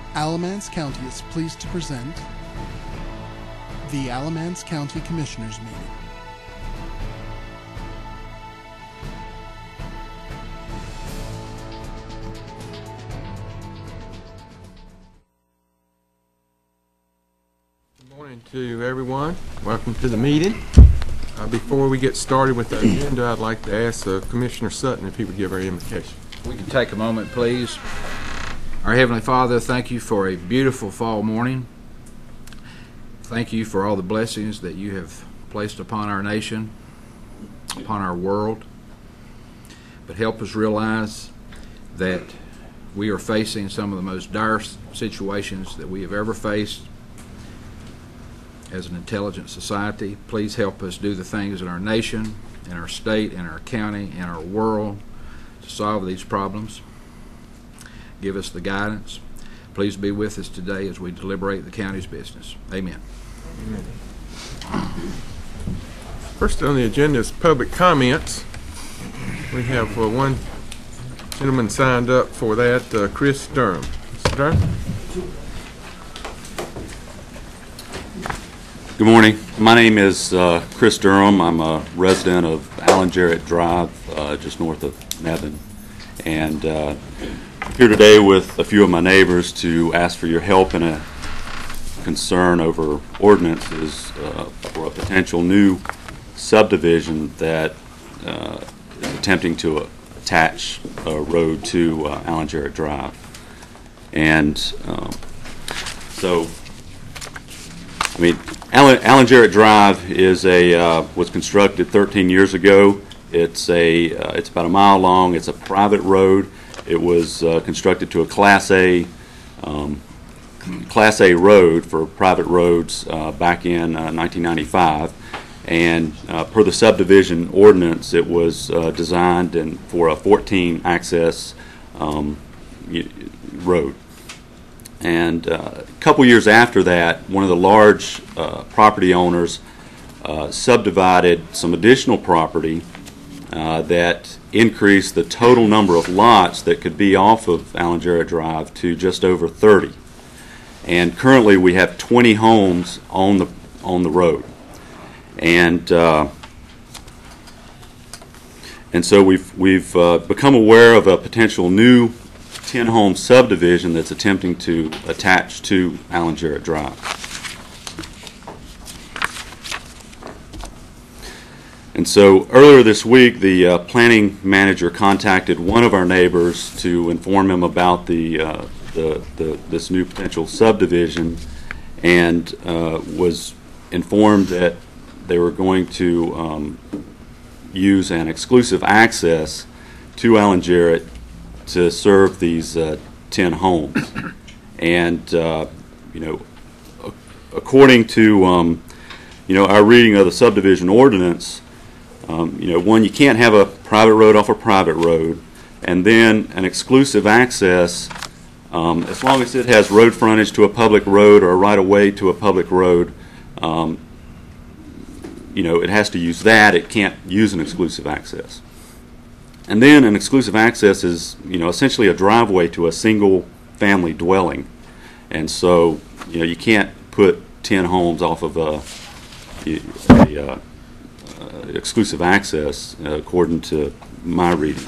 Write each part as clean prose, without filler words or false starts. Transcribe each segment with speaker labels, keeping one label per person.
Speaker 1: Alamance County is pleased to present the Alamance County Commissioners Meeting.
Speaker 2: Good morning to everyone. Welcome to the meeting. Before we get started with the agenda, I'd like to ask Commissioner Sutton if he would give our invocation.
Speaker 3: We can take a moment, please. Our Heavenly Father, thank you for a beautiful fall morning. Thank you for all the blessings that you have placed upon our nation, upon our world. But help us realize that we are facing some of the most dire situations that we have ever faced as an intelligent society. Please help us do the things in our nation, in our state, in our county, in our world to solve these problems. Give us the guidance. Please be with us today as we deliberate the county's business. Amen.
Speaker 2: First on the agenda is public comments. We have one gentleman signed up for that, Chris Durham. Mr. Durham?
Speaker 4: Good morning. My name is Chris Durham. I'm a resident of Allen Jarrett Drive, just north of Nevin. And I'm here today with a few of my neighbors to ask for your help in a concern over ordinances for a potential new subdivision that is attempting to attach a road to Allen Jarrett Drive. And Allen Jarrett Drive is was constructed 13 years ago. It's about a mile long. It's a private road. It was constructed to a Class A road for private roads back in 1995. And per the subdivision ordinance, it was designed for a 14 access road. And a couple years after that, one of the large property owners subdivided some additional property that increased the total number of lots that could be off of Allen Jarrett Drive to just over 30. And currently we have 20 homes on the road. And so we've become aware of a potential new 10-home subdivision that's attempting to attach to Allen Jarrett Drive. And so earlier this week, the planning manager contacted one of our neighbors to inform him about this new potential subdivision, and was informed that they were going to use an exclusive access to Allen Jarrett to serve these 10 homes. And according to our reading of the subdivision ordinance, one, you can't have a private road off a private road, and then an exclusive access, as long as it has road frontage to a public road or a right-of-way to a public road, it has to use that. It can't use an exclusive access. And then an exclusive access is, essentially a driveway to a single family dwelling. And so, you can't put 10 homes off of a exclusive access, according to my reading.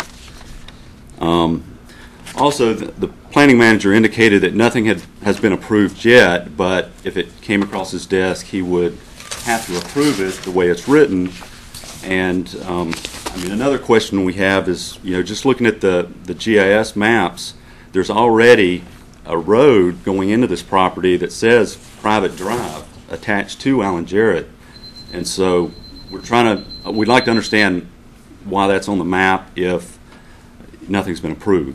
Speaker 4: Also, the planning manager indicated that nothing has been approved yet, but if it came across his desk, he would have to approve it the way it's written. And another question we have is, just looking at the GIS maps, there's already a road going into this property that says private drive attached to Allen Jarrett. And so we'd like to understand why that's on the map if nothing's been approved.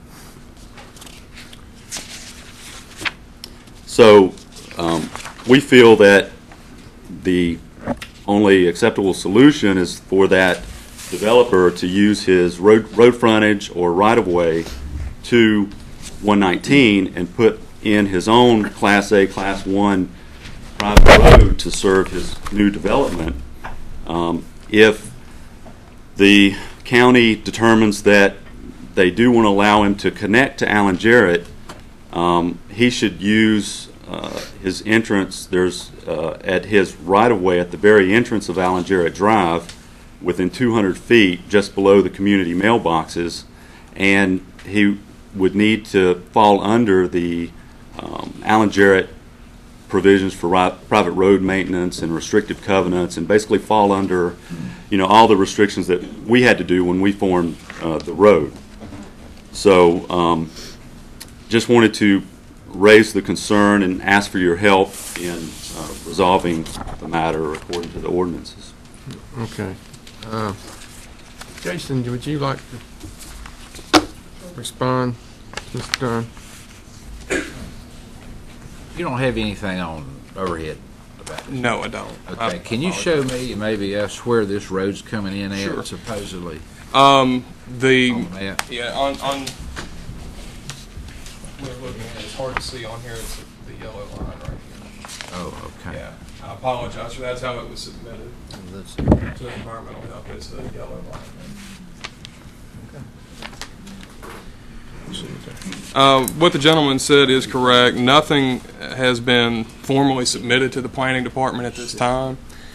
Speaker 4: So we feel that the only acceptable solution is for that developer to use his road frontage or right-of-way to 119 and put in his own Class A, Class 1 private road to serve his new development. If the county determines that they do want to allow him to connect to Allen Jarrett, he should use his entrance. There's at his right-of-way at the very entrance of Alan Jarrett Drive, within 200 feet, just below the community mailboxes, and he would need to fall under the Alan Jarrett provisions for private road maintenance and restrictive covenants, and basically fall under, all the restrictions that we had to do when we formed the road. So, just wanted to raise the concern and ask for your help in resolving the matter according to the ordinances.
Speaker 2: Okay. Jason, would you like to respond, Mr. Dunn?
Speaker 3: You don't have anything on overhead about it?
Speaker 5: No, I don't.
Speaker 3: Okay, can you show me maybe us where this road's coming in at,
Speaker 5: Sure.
Speaker 3: supposedly?
Speaker 5: The
Speaker 3: On the map?
Speaker 5: yeah on we're looking at it, it's hard to see on here. It's the yellow line right here.
Speaker 3: Oh, okay.
Speaker 5: Yeah, I apologize for that's how it was submitted
Speaker 3: Let's-
Speaker 5: to environmental health. It's the yellow line. What the gentleman said is correct. Nothing has been formally submitted to the planning department at this time.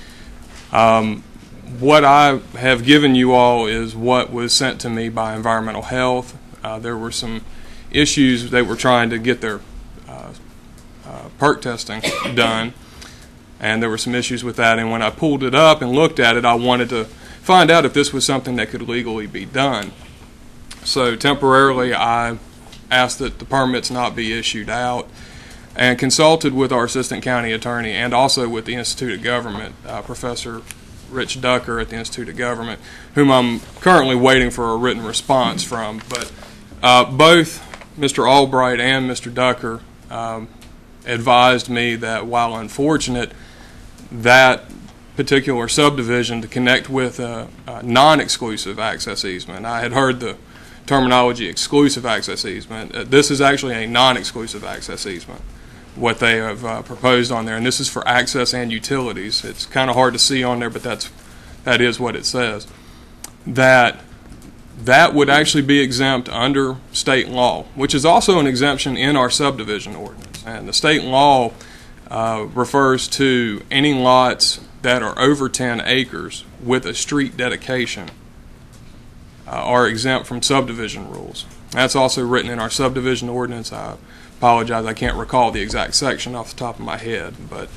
Speaker 5: What I have given you all is what was sent to me by environmental health. There were some issues. They were trying to get their perk testing done, and there were some issues with that. And when I pulled it up and looked at it, I wanted to find out if this was something that could legally be done. So temporarily, I asked that the permits not be issued out, and consulted with our assistant county attorney and also with the Institute of Government, Professor Rich Ducker at the Institute of Government, whom I'm currently waiting for a written response from. But both Mr. Albright and Mr. Ducker advised me that while unfortunate, that particular subdivision to connect with a non-exclusive access easement. I had heard the terminology exclusive access easement. This is actually a non-exclusive access easement, what they have proposed on there, and this is for access and utilities. It's kind of hard to see on there, but that is what it says. That would actually be exempt under state law, which is also an exemption in our subdivision ordinance. And the state law refers to any lots that are over 10 acres with a street dedication are exempt from subdivision rules. That's also written in our subdivision ordinance. I apologize, I can't recall the exact section off the top of my head, but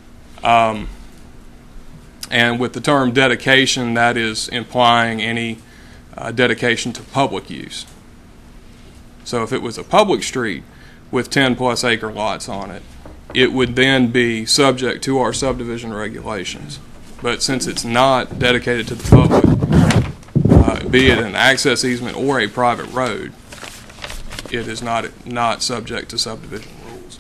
Speaker 5: and with the term dedication, that is implying any dedication to public use. So if it was a public street with 10 plus acre lots on it, it would then be subject to our subdivision regulations. But since it's not dedicated to the public, be it an access easement or a private road, it is not subject to subdivision rules.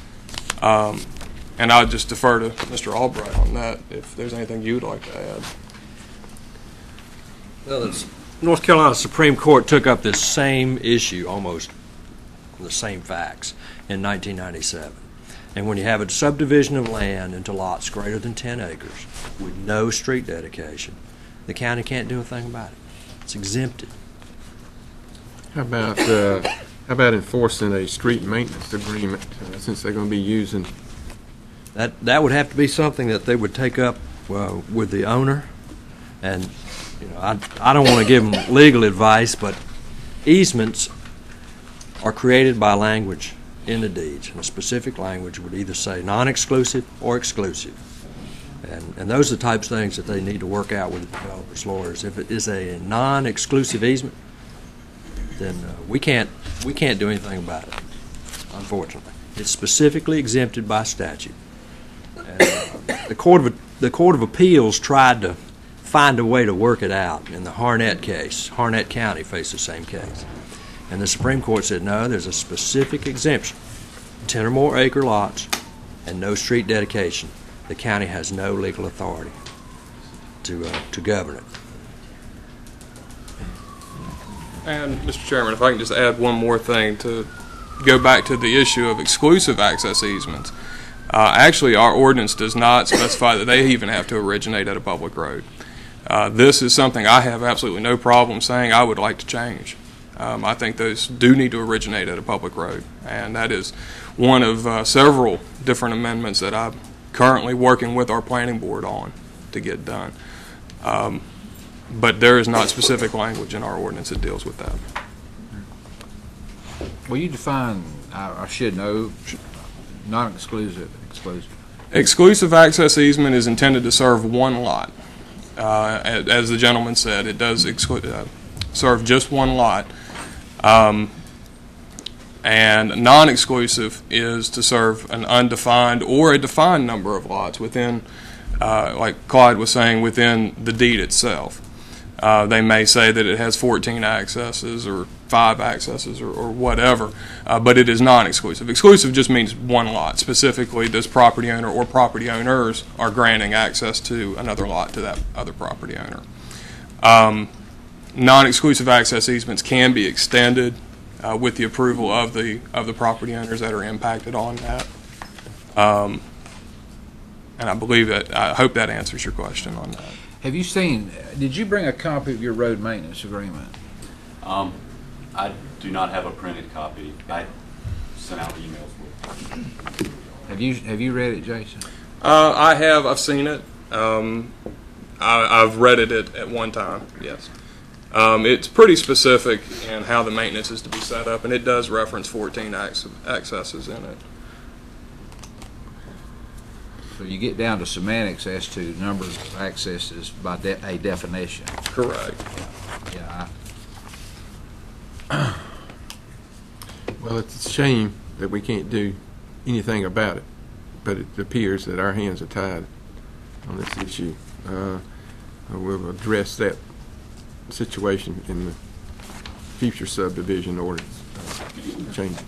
Speaker 5: And I'll just defer to Mr. Albright on that if there's anything you would like to add.
Speaker 6: Well, the North Carolina Supreme Court took up this same issue, almost the same facts, in 1997. And when you have a subdivision of land into lots greater than 10 acres with no street dedication, the county can't do a thing about it. It's exempted.
Speaker 2: How about enforcing a street maintenance agreement since they're going to be using?
Speaker 6: That would have to be something that they would take up with the owner. And I don't want to give them legal advice, but easements are created by language in the deeds, and a specific language would either say non-exclusive or exclusive. And those are the types of things that they need to work out with the developers' lawyers. If it is a non-exclusive easement, then we can't do anything about it, unfortunately. It's specifically exempted by statute. And, the Court of Appeals tried to find a way to work it out in the Harnett case. Harnett County faced the same case. And the Supreme Court said, no, there's a specific exemption. 10 or more acre lots and no street dedication. The county has no legal authority to govern it.
Speaker 5: And Mr. Chairman, if I can just add one more thing to go back to the issue of exclusive access easements. Actually, our ordinance does not specify that they even have to originate at a public road. This is something I have absolutely no problem saying I would like to change. I think those do need to originate at a public road, and that is one of several different amendments that I'm currently working with our planning board on to get done. But there is not specific language in our ordinance that deals with that.
Speaker 3: Well, you define, I should know, non-exclusive, exclusive.
Speaker 5: Exclusive access easement is intended to serve one lot. As the gentleman said, it does serve just one lot. And non-exclusive is to serve an undefined or a defined number of lots within, like Clyde was saying, within the deed itself. They may say that it has 14 accesses or 5 accesses or whatever, but it is non-exclusive. Exclusive just means one lot. Specifically, this property owner or property owners are granting access to another lot to that other property owner. Non-exclusive access easements can be extended with the approval of the property owners that are impacted on that. And I believe that, I hope that answers your question on that.
Speaker 3: Have you seen, did you bring a copy of your road maintenance agreement?
Speaker 4: I do not have a printed copy. I sent out emails with it.
Speaker 3: Have you read it, Jason?
Speaker 5: I have. I've seen it. I've read it at one time, yes. It's pretty specific in how the maintenance is to be set up, and it does reference 14 accesses in it.
Speaker 3: So you get down to semantics as to numbers of accesses by a definition.
Speaker 5: Correct.
Speaker 3: Yeah.
Speaker 2: Well, it's a shame that we can't do anything about it, but it appears that our hands are tied on this issue. We'll address that situation in the future subdivision ordinance changes.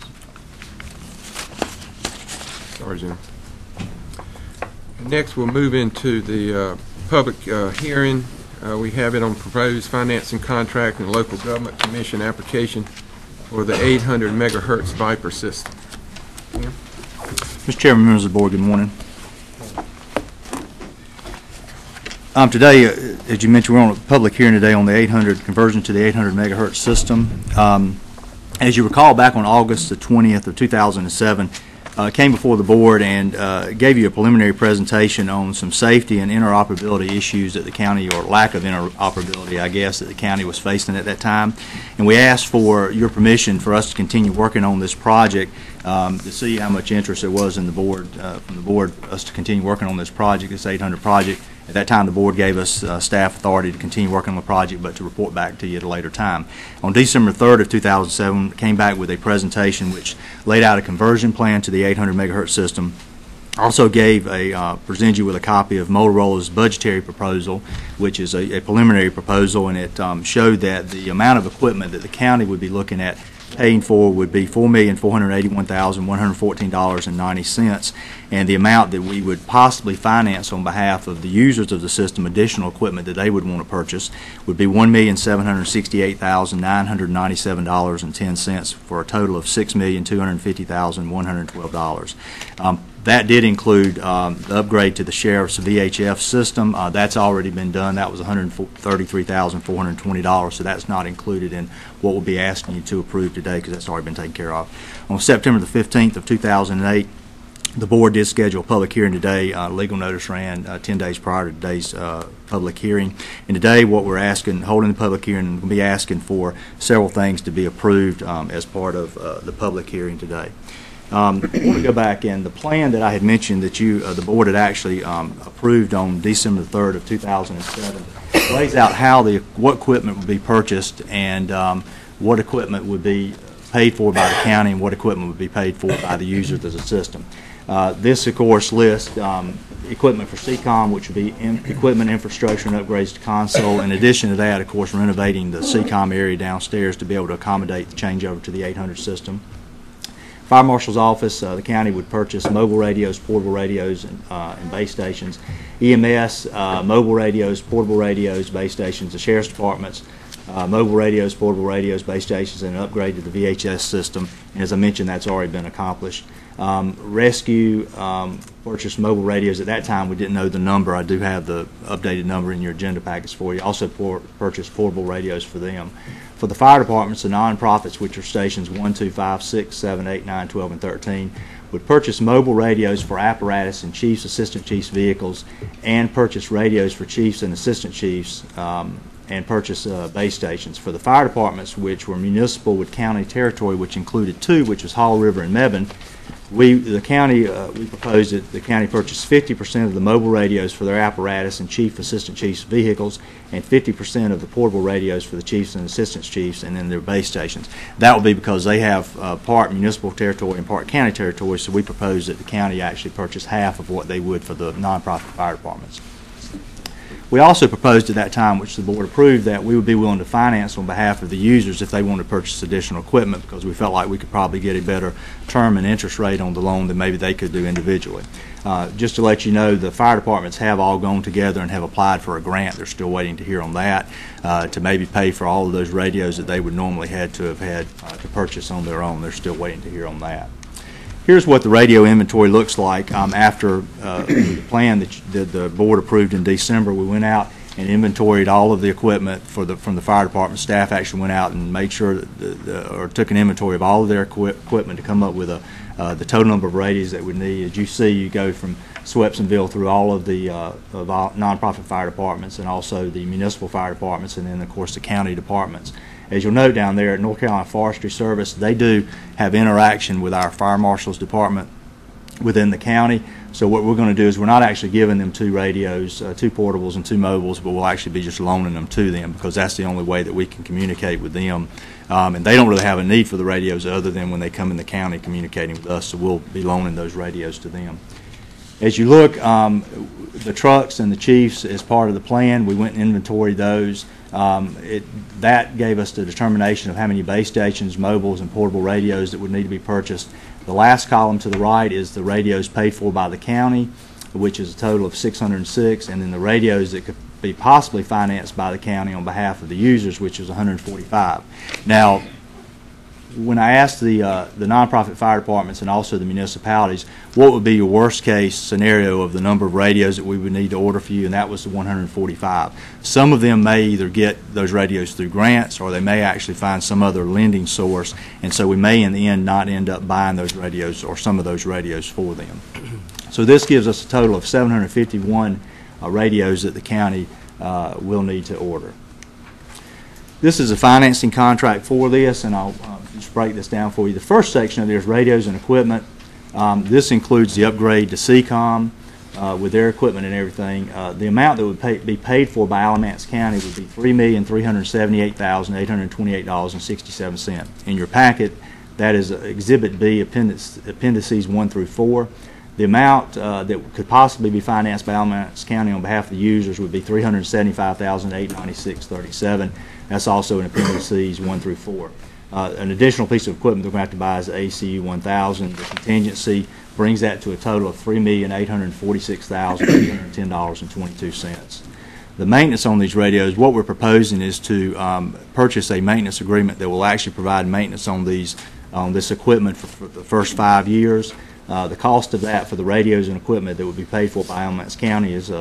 Speaker 2: Sorry, Jim. Next, we'll move into the public hearing. We have it on proposed financing contract and local government commission application for the 800 megahertz Viper system.
Speaker 7: Mr. Chairman, members of the board, good morning. Today, as you mentioned, we're on a public hearing today on the 800 conversion to the 800 megahertz system. As you recall, back on August the 20th of 2007, came before the board and gave you a preliminary presentation on some safety and interoperability issues that the county, or lack of interoperability, I guess, that the county was facing at that time. And we asked for your permission for us to continue working on this project to see how much interest there was in the board, from the board, us to continue working on this project, this 800 project. At that time, the board gave us staff authority to continue working on the project, but to report back to you at a later time. On December 3rd of 2007, came back with a presentation which laid out a conversion plan to the 800 megahertz system. Also gave presented you with a copy of Motorola's budgetary proposal, which is a preliminary proposal, and it showed that the amount of equipment that the county would be looking at paying for would be $4,481,114.90, and the amount that we would possibly finance on behalf of the users of the system, additional equipment that they would want to purchase, would be $1,768,997.10 for a total of $6,250,112. That did include the upgrade to the sheriff's VHF system. That's already been done. That was $133,420, so that's not included in what we'll be asking you to approve today because that's already been taken care of. On September the 15th of 2008, the board did schedule a public hearing today. Legal notice ran 10 days prior to today's public hearing. And today what we're asking, holding the public hearing, and we'll be asking for several things to be approved as part of the public hearing today. I want to go back, and the plan that I had mentioned that the board had actually approved on December 3rd of 2007 lays out how what equipment would be purchased and what equipment would be paid for by the county and what equipment would be paid for by the users of the system. This, of course, lists equipment for CCOM, which would be equipment, infrastructure, and upgrades to console. In addition to that, of course, renovating the CCOM area downstairs to be able to accommodate the changeover to the 800 system. Fire Marshal's office, the county would purchase mobile radios, portable radios, and base stations. EMS, mobile radios, portable radios, base stations. The Sheriff's Department's mobile radios, portable radios, base stations, and an upgrade to the VHS system. And as I mentioned, that's already been accomplished. Rescue purchased mobile radios. At that time, we didn't know the number. I do have the updated number in your agenda packets for you. Also purchased portable radios for them. For the fire departments, the nonprofits, which are stations 1, 2, 5, 6, 7, 8, 9, 12, and 13, would purchase mobile radios for apparatus and chiefs, assistant chiefs' vehicles, and purchase radios for chiefs and assistant chiefs, and purchase base stations. For the fire departments, which were municipal with county territory, which included 2, which was Hall River and Mebane, we proposed that the county purchase 50% of the mobile radios for their apparatus and chief, assistant chiefs' vehicles, and 50% of the portable radios for the chiefs and assistant chiefs, and then their base stations. That will be because they have part municipal territory and part county territory, so we propose that the county actually purchase half of what they would for the nonprofit fire departments. We also proposed at that time, which the board approved, that we would be willing to finance on behalf of the users if they wanted to purchase additional equipment, because we felt like we could probably get a better term and interest rate on the loan than maybe they could do individually. Just to let you know, the fire departments have all gone together and have applied for a grant. They're still waiting to hear on that to maybe pay for all of those radios that they would normally have had to purchase on their own. They're still waiting to hear on that. Here's what the radio inventory looks like after the plan that the board approved in December. We went out and inventoried all of the equipment from the fire department. Staff actually went out and made sure or took an inventory of all of their equipment to come up with the total number of radios that we need. As you see, you go from Swepsonville through all of the nonprofit fire departments and also the municipal fire departments, and then of course the county departments. As you'll note down there at North Carolina Forestry Service, they do have interaction with our fire marshal's department within the county. So what we're going to do is we're not actually giving them 2 radios, 2 portables and 2 mobiles, but we'll actually be just loaning them to them, because that's the only way that we can communicate with them. And they don't really have a need for the radios other than when they come in the county communicating with us, so we'll be loaning those radios to them. As you look, the trucks and the chiefs, as part of the plan, we went and inventoried those. That gave us the determination of how many base stations, mobiles, and portable radios that would need to be purchased. The last column to the right is the radios paid for by the county, which is a total of 606, and then the radios that could be possibly financed by the county on behalf of the users, which is 145. Now, when I asked the nonprofit fire departments and also the municipalities, what would be your worst case scenario of the number of radios that we would need to order for you, and that was the 145. Some of them may either get those radios through grants, or they may actually find some other lending source, and so we may in the end not end up buying those radios or some of those radios for them. So this gives us a total of 751 radios that the county will need to order. This is a financing contract for this, and I'll just break this down for you. The first section of there is radios and equipment. This includes the upgrade to CCOM with their equipment and everything. The amount that would be paid for by Alamance County would be $3,378,828.67. In your packet, that is Exhibit B, Appendices 1 through 4. The amount that could possibly be financed by Alamance County on behalf of the users would be $375,896.37. That's also in Appendices 1 through 4. An additional piece of equipment they're going to have to buy is the ACU 1000. The contingency brings that to a total of $3,846,810.22. The maintenance on these radios, what we're proposing is to purchase a maintenance agreement that will actually provide maintenance on this equipment for the first 5 years. The cost of that for the radios and equipment that would be paid for by Alamance County is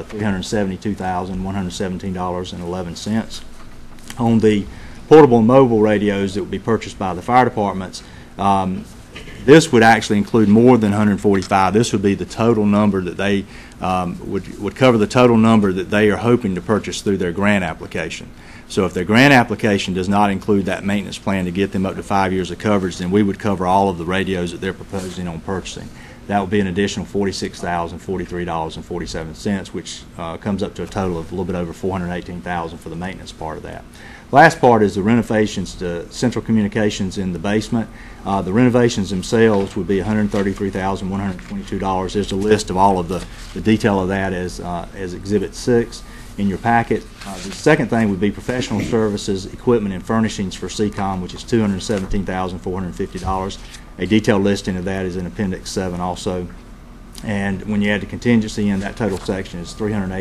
Speaker 7: $372,117.11. On the portable and mobile radios that would be purchased by the fire departments, this would actually include more than 145. This would be the total number that they would cover the total number that they are hoping to purchase through their grant application. So if their grant application does not include that maintenance plan to get them up to 5 years of coverage, then we would cover all of the radios that they're proposing on purchasing. That would be an additional $46,043.47, which comes up to a total of a little bit over $418,000 for the maintenance part of that. Last part is the renovations to central communications in the basement. The renovations themselves would be $133,122. There's a list of all of the detail of that as Exhibit 6 in your packet. The second thing would be professional services, equipment, and furnishings for CCOM, which is $217,450. A detailed listing of that is in Appendix 7 also. And when you add the contingency in, that total section is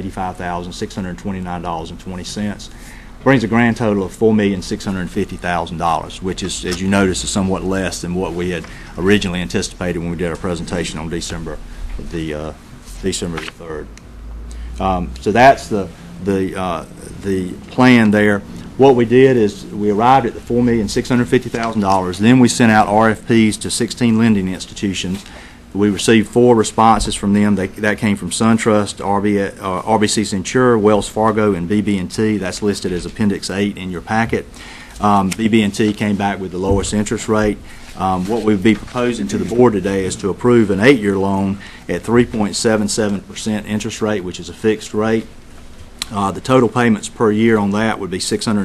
Speaker 7: $385,629.20. Brings a grand total of $4,650,000, which is, as you notice, is somewhat less than what we had originally anticipated when we did our presentation on December the 3rd. So that's the plan there. What we did is we arrived at the $4,650,000. Then we sent out RFPs to 16 lending institutions. We received 4 responses from them. That came from SunTrust, RBC Centura, Wells Fargo, and BB&T. That's listed as Appendix 8 in your packet. BB&T came back with the lowest interest rate. What we'd be proposing to the board today is to approve an 8-year loan at 3.77% interest rate, which is a fixed rate. The total payments per year on that would be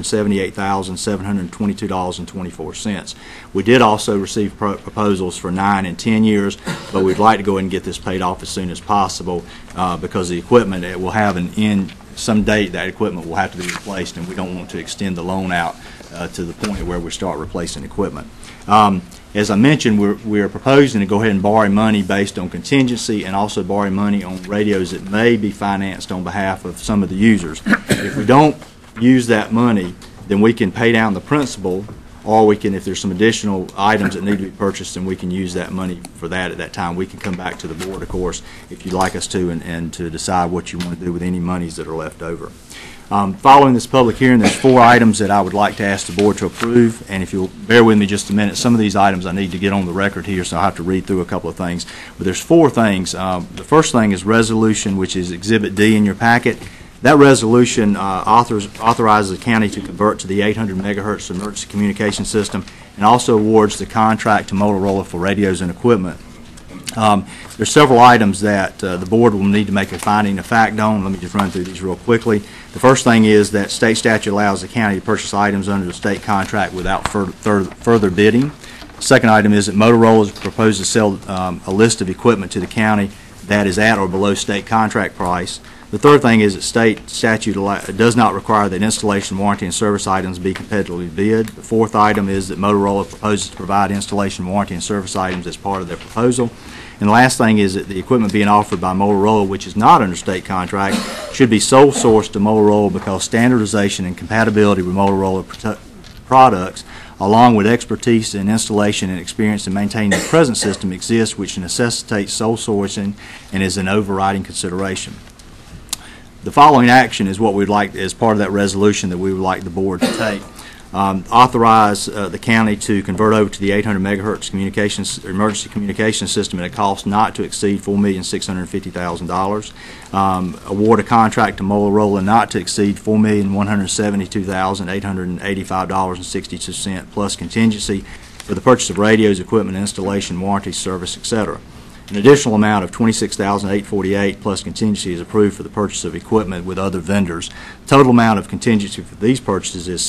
Speaker 7: $678,722.24. We did also receive proposals for 9 and 10 years, but we'd like to go ahead and get this paid off as soon as possible because the equipment, it will have an end, some date that equipment will have to be replaced, and we don't want to extend the loan out to the point where we start replacing equipment. As I mentioned, we're proposing to go ahead and borrow money based on contingency and also borrow money on radios that may be financed on behalf of some of the users. If we don't use that money, then we can pay down the principal, or we can, if there's some additional items that need to be purchased, and we can use that money for that at that time. We can come back to the board, of course, if you'd like us to, and to decide what you want to do with any monies that are left over. Following this public hearing, there's 4 items that I would like to ask the board to approve, and if you'll bear with me just a minute, some of these items I need to get on the record here, so I'll have to read through a couple of things. But there's 4 things. The first thing is resolution, which is Exhibit D in your packet. That resolution authorizes the county to convert to the 800 megahertz emergency communication system and also awards the contract to Motorola for radios and equipment. There's several items that the board will need to make a finding of fact on. Let me just run through these real quickly. The first thing is that state statute allows the county to purchase items under the state contract without further bidding. The second item is that Motorola is proposed to sell a list of equipment to the county that is at or below state contract price. The third thing is that state statute does not require that installation, warranty, and service items be competitively bid. The fourth item is that Motorola proposes to provide installation, warranty, and service items as part of their proposal. And the last thing is that the equipment being offered by Motorola, which is not under state contract, should be sole sourced to Motorola because standardization and compatibility with Motorola products, along with expertise in installation and experience in maintaining the present system, exists, which necessitates sole sourcing and is an overriding consideration. The following action is what we'd like as part of that resolution that we would like the board to take. Authorize the county to convert over to the 800 megahertz emergency communication system at a cost not to exceed $4,650,000. Award a contract to Motorola not to exceed $4,172,885.62 plus contingency for the purchase of radios, equipment, installation, warranty, service, etc. An additional amount of $26,848 plus contingency is approved for the purchase of equipment with other vendors. The total amount of contingency for these purchases is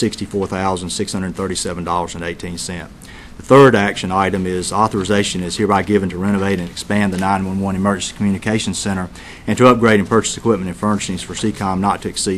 Speaker 7: $64,637.18. The third action item is authorization is hereby given to renovate and expand the 911 Emergency Communications Center and to upgrade and purchase equipment and furnishings for CECOM not to exceed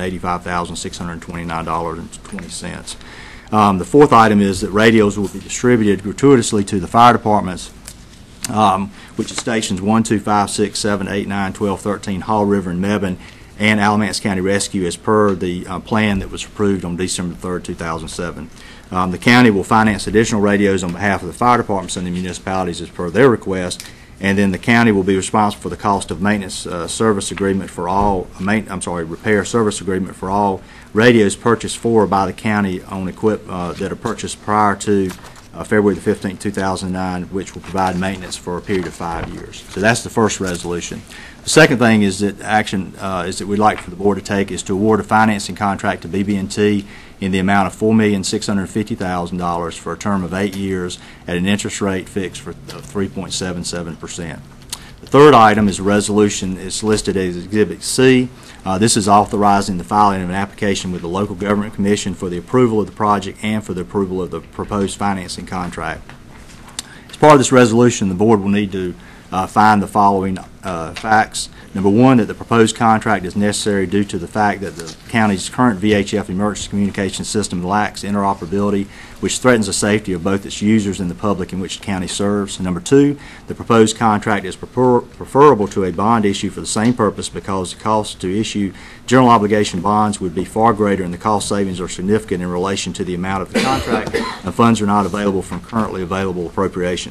Speaker 7: $385,629.20. The fourth item is that radios will be distributed gratuitously to the fire departments, which is stations 1, 2, 5, 6, 7, 8, 9, 12, 13, Hall River, and Mebane, and Alamance County Rescue as per the plan that was approved on December 3rd, 2007. The county will finance additional radios on behalf of the fire departments and the municipalities as per their request, and then the county will be responsible for the cost of maintenance service agreement for all, repair service agreement for all radios purchased for or by the county on equipment that are purchased prior to February the 15th, 2009, which will provide maintenance for a period of 5 years. So that's the first resolution. The second thing is that action is that we'd like for the board to take is to award a financing contract to BB&T in the amount of $4,650,000 for a term of 8 years at an interest rate fixed of 3.77%. The third item is a resolution. It's listed as Exhibit C. This is authorizing the filing of an application with the Local Government Commission for the approval of the project and for the approval of the proposed financing contract. As part of this resolution, the board will need to find the following facts. Number one, that the proposed contract is necessary due to the fact that the county's current VHF emergency communication system lacks interoperability, which threatens the safety of both its users and the public in which the county serves. And number two, the proposed contract is preferable to a bond issue for the same purpose because the cost to issue general obligation bonds would be far greater and the cost savings are significant in relation to the amount of the contract, and funds are not available from currently available appropriations.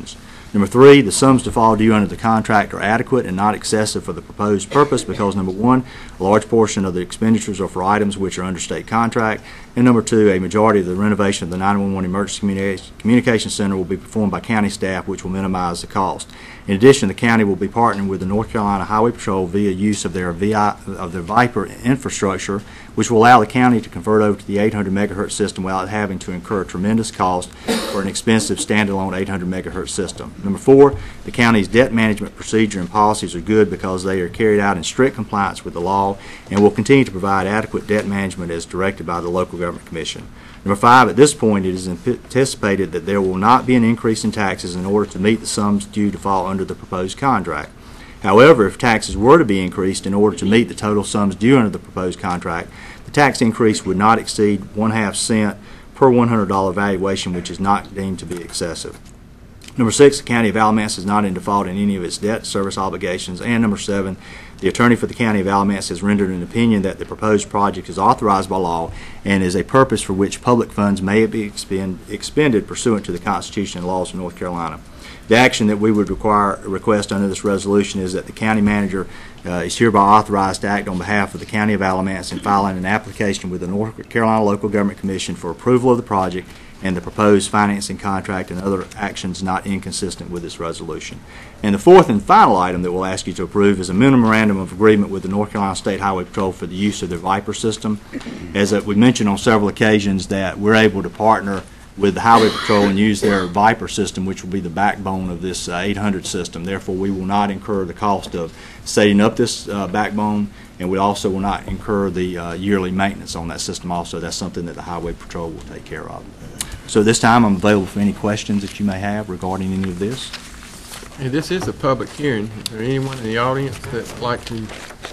Speaker 7: Number 3, the sums to fall due under the contract are adequate and not excessive for the proposed purpose because, number 1, a large portion of the expenditures are for items which are under state contract, and number 2, a majority of the renovation of the 911 Emergency Communication Center will be performed by county staff, which will minimize the cost. In addition, the county will be partnering with the North Carolina Highway Patrol via use of their Viper infrastructure, which will allow the county to convert over to the 800 megahertz system without having to incur tremendous cost for an expensive standalone 800 megahertz system. Number 4, the county's debt management procedure and policies are good because they are carried out in strict compliance with the law and will continue to provide adequate debt management as directed by the Local Government Commission. Number 5, at this point, it is anticipated that there will not be an increase in taxes in order to meet the sums due to fall under the proposed contract. However, if taxes were to be increased in order to meet the total sums due under the proposed contract, the tax increase would not exceed 1/2 cent per $100 valuation, which is not deemed to be excessive. Number 6, the County of Alamance is not in default in any of its debt service obligations. And number 7, the attorney for the County of Alamance has rendered an opinion that the proposed project is authorized by law and is a purpose for which public funds may be expended pursuant to the Constitution and laws of North Carolina. The action that we would request under this resolution is that the county manager is hereby authorized to act on behalf of the County of Alamance in filing an application with the North Carolina Local Government Commission for approval of the project and the proposed financing contract and other actions not inconsistent with this resolution. And the fourth and final item that we'll ask you to approve is a memorandum of agreement with the North Carolina State Highway Patrol for the use of their Viper system. As we mentioned on several occasions that we're able to partner with the Highway Patrol and use their Viper system, which will be the backbone of this 800 system. Therefore, we will not incur the cost of setting up this backbone, and we also will not incur the yearly maintenance on that system also. That's something that the Highway Patrol will take care of. So this time I'm available for any questions that you may have regarding any of this.
Speaker 2: And this is a public hearing. Is there anyone in the audience that would like to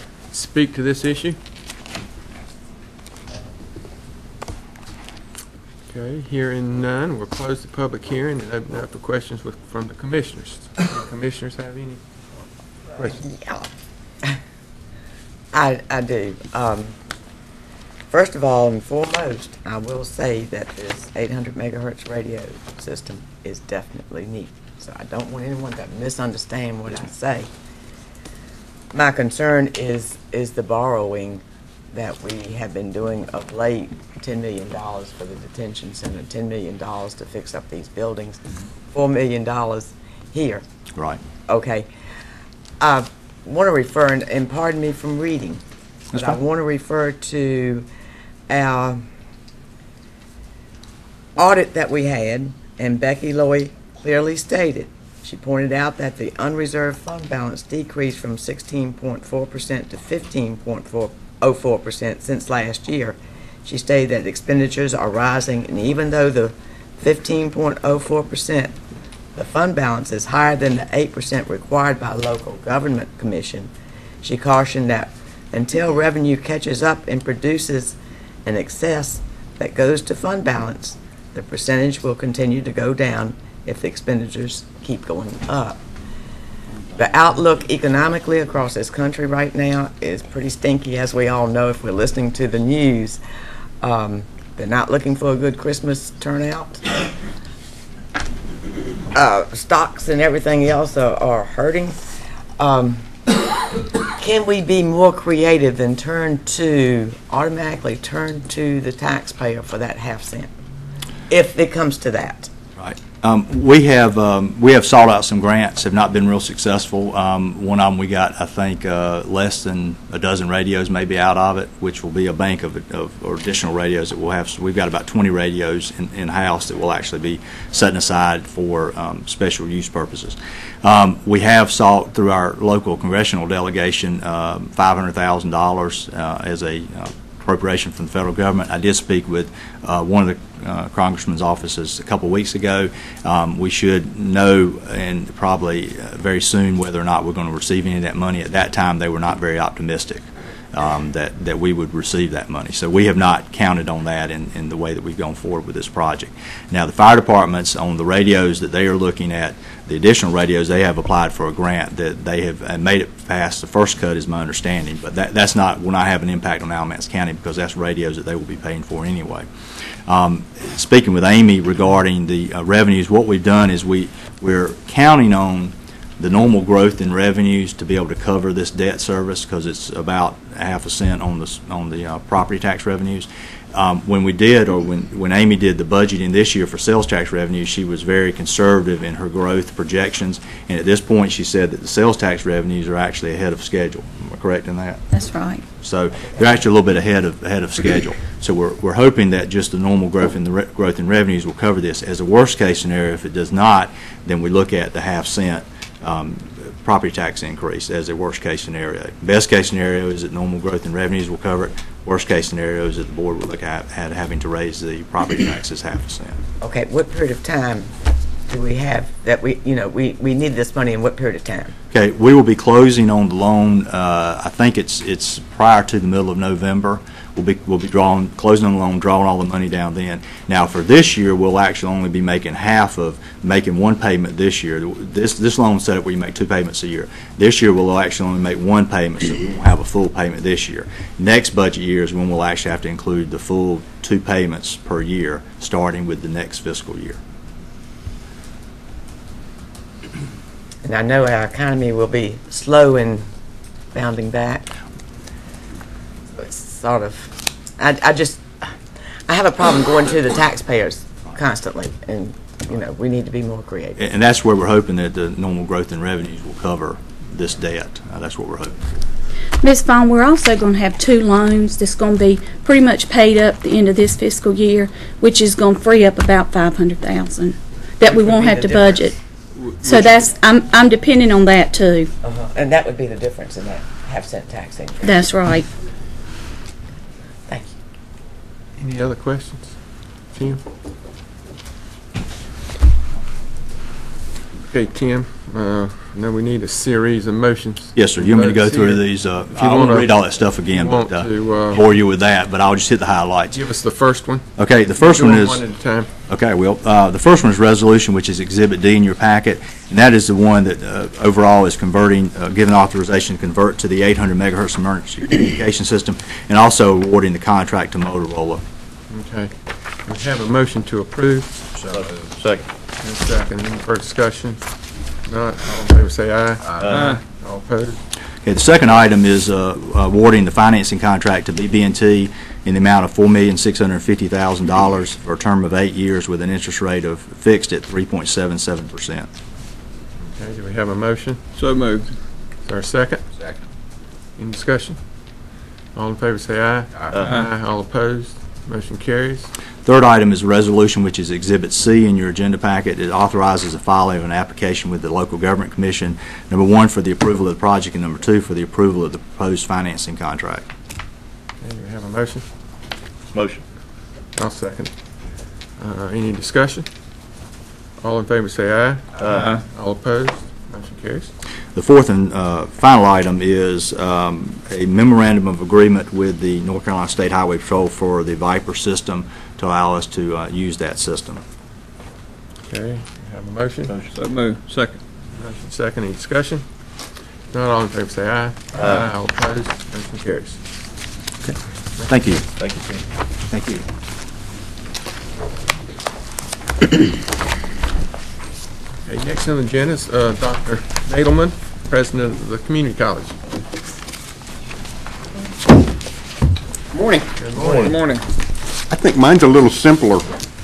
Speaker 2: speak to this issue? Okay, hearing none, we'll close the public hearing and open up for questions from the commissioners. Do the commissioners have any questions?
Speaker 8: I do. First of all and foremost, I will say that this 800 megahertz radio system is definitely neat. So I don't want anyone to misunderstand what I say. My concern is the borrowing that we have been doing of late, $10 million for the detention center, $10 million to fix up these buildings, $4 million here.
Speaker 7: Right.
Speaker 8: Okay. I want to refer, and pardon me from reading, but I want to refer to our audit that we had, and Becky Loy clearly stated, she pointed out that the unreserved fund balance decreased from 16.4% to 15.04% since last year. She stated that expenditures are rising, and even though the 15.04%, the fund balance is higher than the 8% required by Local Government Commission, she cautioned that until revenue catches up and produces an excess that goes to fund balance, the percentage will continue to go down if the expenditures keep going up. The outlook economically across this country right now is pretty stinky, as we all know if we're listening to the news. They're not looking for a good Christmas turnout. Stocks and everything else are hurting. Can we be more creative than automatically turn to the taxpayer for that half cent, if it comes to that?
Speaker 7: Right. We have sought out some grants, have not been real successful. One of them we got, I think, less than a dozen radios maybe out of it, which will be a bank of additional radios that we'll have. So we've got about 20 radios in-house that will actually be setting aside for special use purposes. We have sought through our local congressional delegation $500,000 as a appropriation from the federal government. I did speak with one of the congressman's offices a couple of weeks ago. We should know, and probably very soon, whether or not we're going to receive any of that money. At that time, they were not very optimistic. that we would receive that money. So we have not counted on that in the way that we've gone forward with this project. Now, the fire departments, on the radios that they are looking at, the additional radios, they have applied for a grant that they have made it past the first cut, is my understanding. But that will not have an impact on Alamance County because that's radios that they will be paying for anyway. Speaking with Amy regarding the revenues, what we've done is we're counting on the normal growth in revenues to be able to cover this debt service, because it's about 0.5 cent on the property tax revenues. When we did, or when Amy did the budgeting this year for sales tax revenues, she was very conservative in her growth projections, and at this point she said that the sales tax revenues are actually ahead of schedule. Am I correct in that?
Speaker 9: That's right.
Speaker 7: So they're actually a little bit ahead of schedule. So we're hoping that just the normal growth in revenues will cover this. As a worst case scenario, if it does not, then we look at the 0.5 cent property tax increase as a worst case scenario. Best case scenario is that normal growth in revenues will cover it. Worst case scenario is that the board will look at having to raise the property taxes 0.5 cent.
Speaker 8: Okay, what period of time do we have that we need this money in what period of time?
Speaker 7: Okay, we will be closing on the loan. I think it's prior to the middle of November. We'll be closing on the loan, drawing all the money down then. Now for this year, we'll actually only be making making one payment this year. This loan set up where you make 2 payments a year. This year we'll actually only make 1 payment, so we won't have a full payment this year. Next budget year is when we'll actually have to include the full 2 payments per year, starting with the next fiscal year.
Speaker 8: And I know our economy will be slow in bounding back. It's sort of, I have a problem going to the taxpayers constantly, and we need to be more creative.
Speaker 7: And that's where we're hoping that the normal growth in revenues will cover this debt. That's what we're hoping for.
Speaker 9: Ms. Vaughn, we're also going to have 2 loans that's going to be pretty much paid up at the end of this fiscal year, which is going to free up about $500,000 that we won't have to budget. So I'm depending on that too.
Speaker 8: And that would be the difference in that 0.5 cent tax increase.
Speaker 9: That's right.
Speaker 8: Thank you.
Speaker 2: Any other questions? Tim? Okay, Tim, now we need a series of motions.
Speaker 7: Yes, sir. You want me to go through these? I won't read all that stuff again, but bore you with that, but I'll just hit the highlights.
Speaker 2: Give us the first one.
Speaker 7: Okay, the first one is...
Speaker 2: one at a time.
Speaker 7: Okay, well, the first one is resolution, which is Exhibit D in your packet, and that is the one that overall is giving authorization to convert to the 800 megahertz emergency communication system, and also awarding the contract to Motorola.
Speaker 2: Okay. We have a motion to approve.
Speaker 4: Second.
Speaker 2: And a second. Any further discussion? Not. All in favor say aye. Aye. All opposed?
Speaker 7: Okay, the second item is awarding the financing contract to BB&T in the amount of $4,650,000 for a term of 8 years with an interest rate fixed at 3.77%.
Speaker 2: Okay, do we have a motion?
Speaker 5: So moved.
Speaker 2: Is there a second?
Speaker 3: Second.
Speaker 2: Any discussion? All in favor say aye. Aye. All opposed? Motion carries.
Speaker 7: Third item is a resolution, which is Exhibit C in your agenda packet. It authorizes the filing of an application with the Local Government Commission, number 1, for the approval of the project, and number 2, for the approval of the proposed financing contract.
Speaker 2: Okay, do we have a motion?
Speaker 4: Motion.
Speaker 2: I'll second. Any discussion? All in favor say aye. Aye. All opposed? Motion carries.
Speaker 7: The fourth and final item is a memorandum of agreement with the North Carolina State Highway Patrol for the Viper system to allow us to use that system.
Speaker 2: Okay, we have a motion.
Speaker 5: So moved. Second.
Speaker 2: Motion second. Any discussion? Not all in favor say aye. Aye. All opposed? Motion carries.
Speaker 7: Thank you.
Speaker 4: Thank you, Tim.
Speaker 7: Thank you.
Speaker 2: Okay, next on the agenda is Dr. Nadelman, President of the Community College.
Speaker 10: Morning.
Speaker 2: Good morning.
Speaker 10: Good morning.
Speaker 11: I think mine's a little simpler.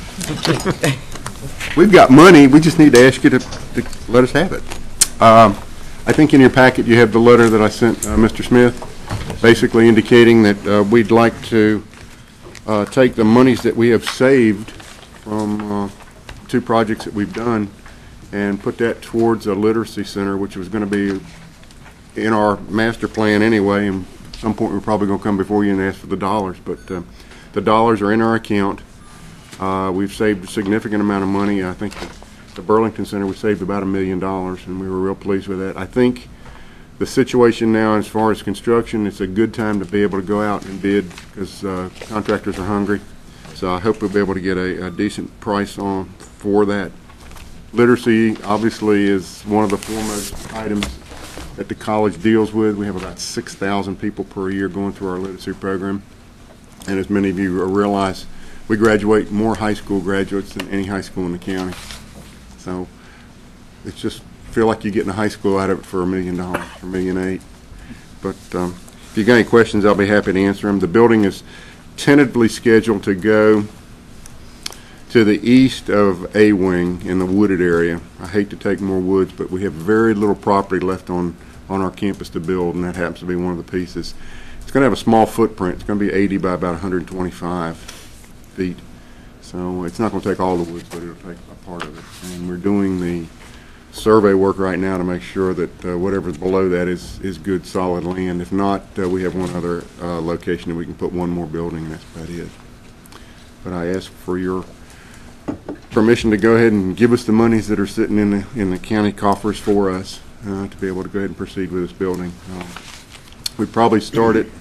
Speaker 11: We've got money, we just need to ask you to let us have it. I think in your packet you have the letter that I sent Mr. Smith, basically indicating that we'd like to take the monies that we have saved from 2 projects that we've done and put that towards a literacy center, which was going to be in our master plan anyway, and at some point we're probably going to come before you and ask for the dollars, but the dollars are in our account. We've saved a significant amount of money. I think the Burlington Center, we saved about $1 million, and we were real pleased with that. I think the situation now as far as construction, it's a good time to be able to go out and bid because contractors are hungry. So I hope we'll be able to get a decent price for that. Literacy obviously is one of the foremost items that the college deals with. We have about 6,000 people per year going through our literacy program. And as many of you realize, we graduate more high school graduates than any high school in the county. So it's just feel like you're getting a high school out of it for $1 million, or $1.8 million. But if you got any questions, I'll be happy to answer them. The building is tentatively scheduled to go to the east of A Wing in the wooded area. I hate to take more woods, but we have very little property left on our campus to build, and that happens to be one of the pieces. It's going to have a small footprint. It's going to be 80 by about 125 feet. So it's not going to take all the woods, but it'll take a part of it. And we're doing the survey work right now to make sure that whatever's below that is good, solid land. If not, we have one other location that we can put one more building, and that's about it. But I ask for your permission to go ahead and give us the monies that are sitting in the county coffers for us to be able to go ahead and proceed with this building. We probably start it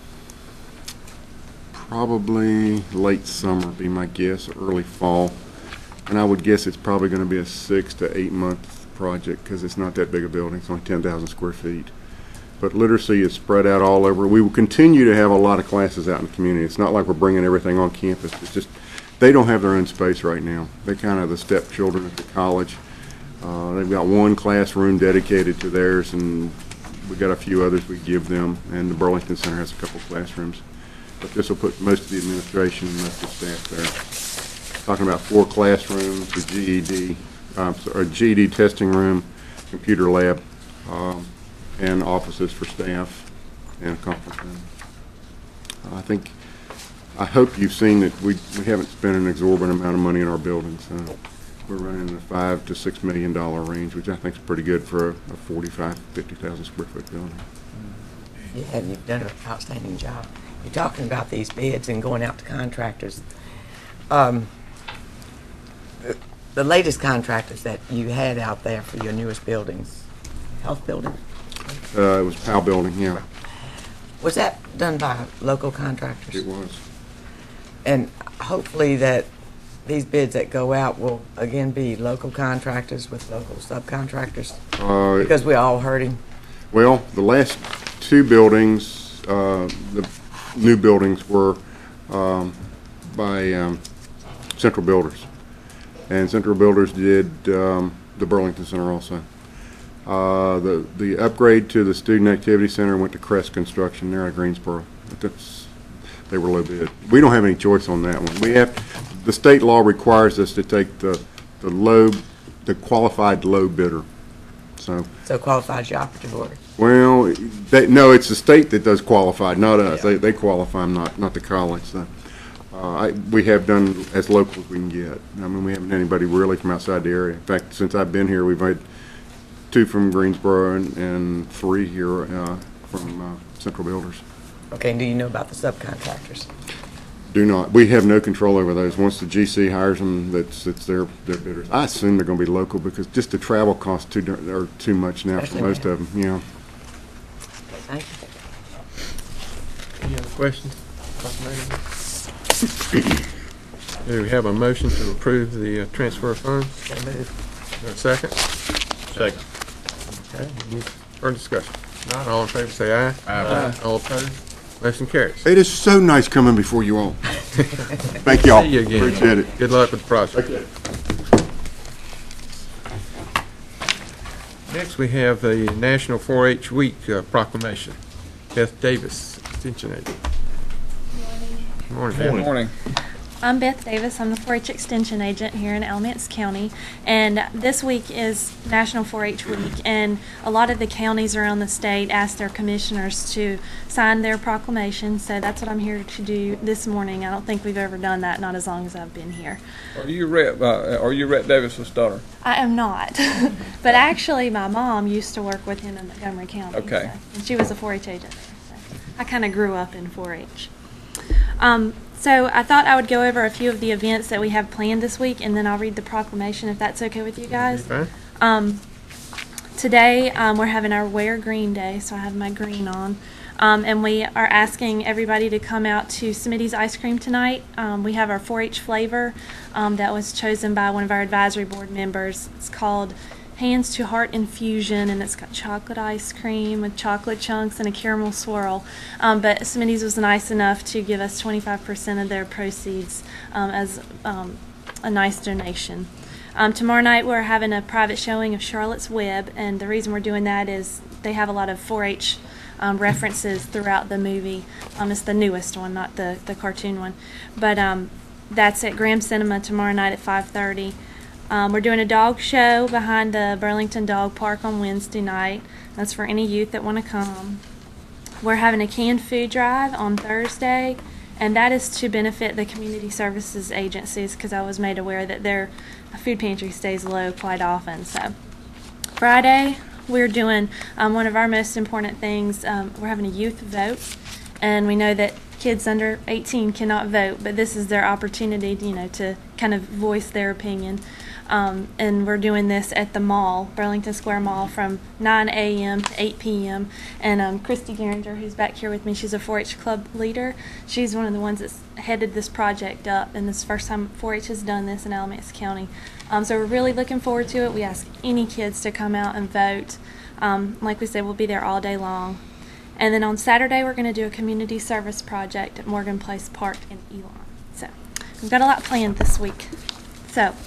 Speaker 11: probably late summer, be my guess, early fall. And I would guess it's probably going to be a 6 to 8 month project because it's not that big a building. It's only 10,000 square feet. But literacy is spread out all over. We will continue to have a lot of classes out in the community. It's not like we're bringing everything on campus. It's just they don't have their own space right now. They're kind of the stepchildren at the college. They've got one classroom dedicated to theirs, and we've got a few others we give them, and the Burlington Center has a couple of classrooms. But this will put most of the administration and most of the staff there. Talking about 4 classrooms, a GED testing room, computer lab, and offices for staff, and a conference room. I hope you've seen that we haven't spent an exorbitant amount of money in our buildings. We're running in the $5 to $6 million range, which I think is pretty good for a 45,000, 50,000 square foot building.
Speaker 8: Yeah, and you've done an outstanding job. You're talking about these bids and going out to contractors. The latest contractors that you had out there for your newest buildings, health building?
Speaker 11: It was Powell Building, yeah.
Speaker 8: Was that done by local contractors?
Speaker 11: It was.
Speaker 8: And hopefully that these bids that go out will again be local contractors with local subcontractors? Because we're all hurting.
Speaker 11: Well, the last 2 buildings, the new buildings were by Central Builders. And Central Builders did the Burlington Center also. The upgrade to the Student Activity Center went to Crest Construction there at Greensboro. But they were low bid. We don't have any choice on that one. The state law requires us to take the qualified low bidder. So
Speaker 8: qualified operative order.
Speaker 11: Well, no, it's the state that does qualified, not us. Yeah. They qualify them, not the college. So we have done as local as we can get. I mean, we haven't had anybody really from outside the area. In fact, since I've been here, we've had 2 from Greensboro and 3 here from Central Builders.
Speaker 8: Okay, and do you know about the subcontractors?
Speaker 11: Do not. We have no control over those. Once the GC hires them, it's their bidders. I assume they're going to be local because just the travel costs are too much now for most of them. Yeah.
Speaker 8: Thank you.
Speaker 2: Any other questions? Do we have a motion to approve the transfer of funds?
Speaker 8: So moved.
Speaker 2: A second?
Speaker 10: Second.
Speaker 2: Okay. Any further discussion? Not all in favor, say aye.
Speaker 10: Aye.
Speaker 2: All opposed? Motion carries.
Speaker 11: It is so nice coming before you all. Thank y'all.
Speaker 2: See you again.
Speaker 11: Appreciate it.
Speaker 2: Good luck with the project.
Speaker 11: Okay.
Speaker 2: Next, we have the National 4-H Week proclamation. Beth Davis, Extension Agent. Good morning.
Speaker 10: Good morning.
Speaker 12: I'm Beth Davis. I'm the 4-H Extension Agent here in Alamance County, and this week is National 4-H Week, and a lot of the counties around the state ask their commissioners to sign their proclamation, so that's what I'm here to do this morning. I don't think we've ever done that, not as long as I've been here.
Speaker 10: Are you Rep Davis's daughter?
Speaker 12: I am not, but actually my mom used to work with him in Montgomery County.
Speaker 10: Okay.
Speaker 12: So, and she was a 4-H agent there, so I kind of grew up in 4-H. So I thought I would go over a few of the events that we have planned this week, and then I'll read the proclamation if that's okay with you guys.
Speaker 2: Okay.
Speaker 12: today we're having our Wear Green Day, so I have my green on. And we are asking everybody to come out to Smitty's Ice Cream tonight. We have our 4-H flavor that was chosen by one of our advisory board members. It's called Hands to Heart Infusion, and it's got chocolate ice cream with chocolate chunks and a caramel swirl. But Smitty's was nice enough to give us 25% of their proceeds as a nice donation. Tomorrow night we're having a private showing of Charlotte's Web, and the reason we're doing that is they have a lot of 4-H references throughout the movie. It's the newest one, not the cartoon one. But that's at Graham Cinema tomorrow night at 5:30. We're doing a dog show behind the Burlington Dog Park on Wednesday night. That's for any youth that want to come. We're having a canned food drive on Thursday, and that is to benefit the community services agencies, because I was made aware that their food pantry stays low quite often. So Friday, we're doing one of our most important things. We're having a youth vote, and we know that kids under 18 cannot vote, but this is their opportunity, to kind of voice their opinion. And we're doing this at the mall, Burlington Square Mall, from 9 a.m. to 8 p.m. And Christy Geringer, who's back here with me, she's a 4-H club leader. She's one of the ones that's headed this project up, and this is the first time 4-H has done this in Alamance County. So we're really looking forward to it. We ask any kids to come out and vote. Like we said, we'll be there all day long. And then on Saturday, we're going to do a community service project at Morgan Place Park in Elon. So we've got a lot planned this week. So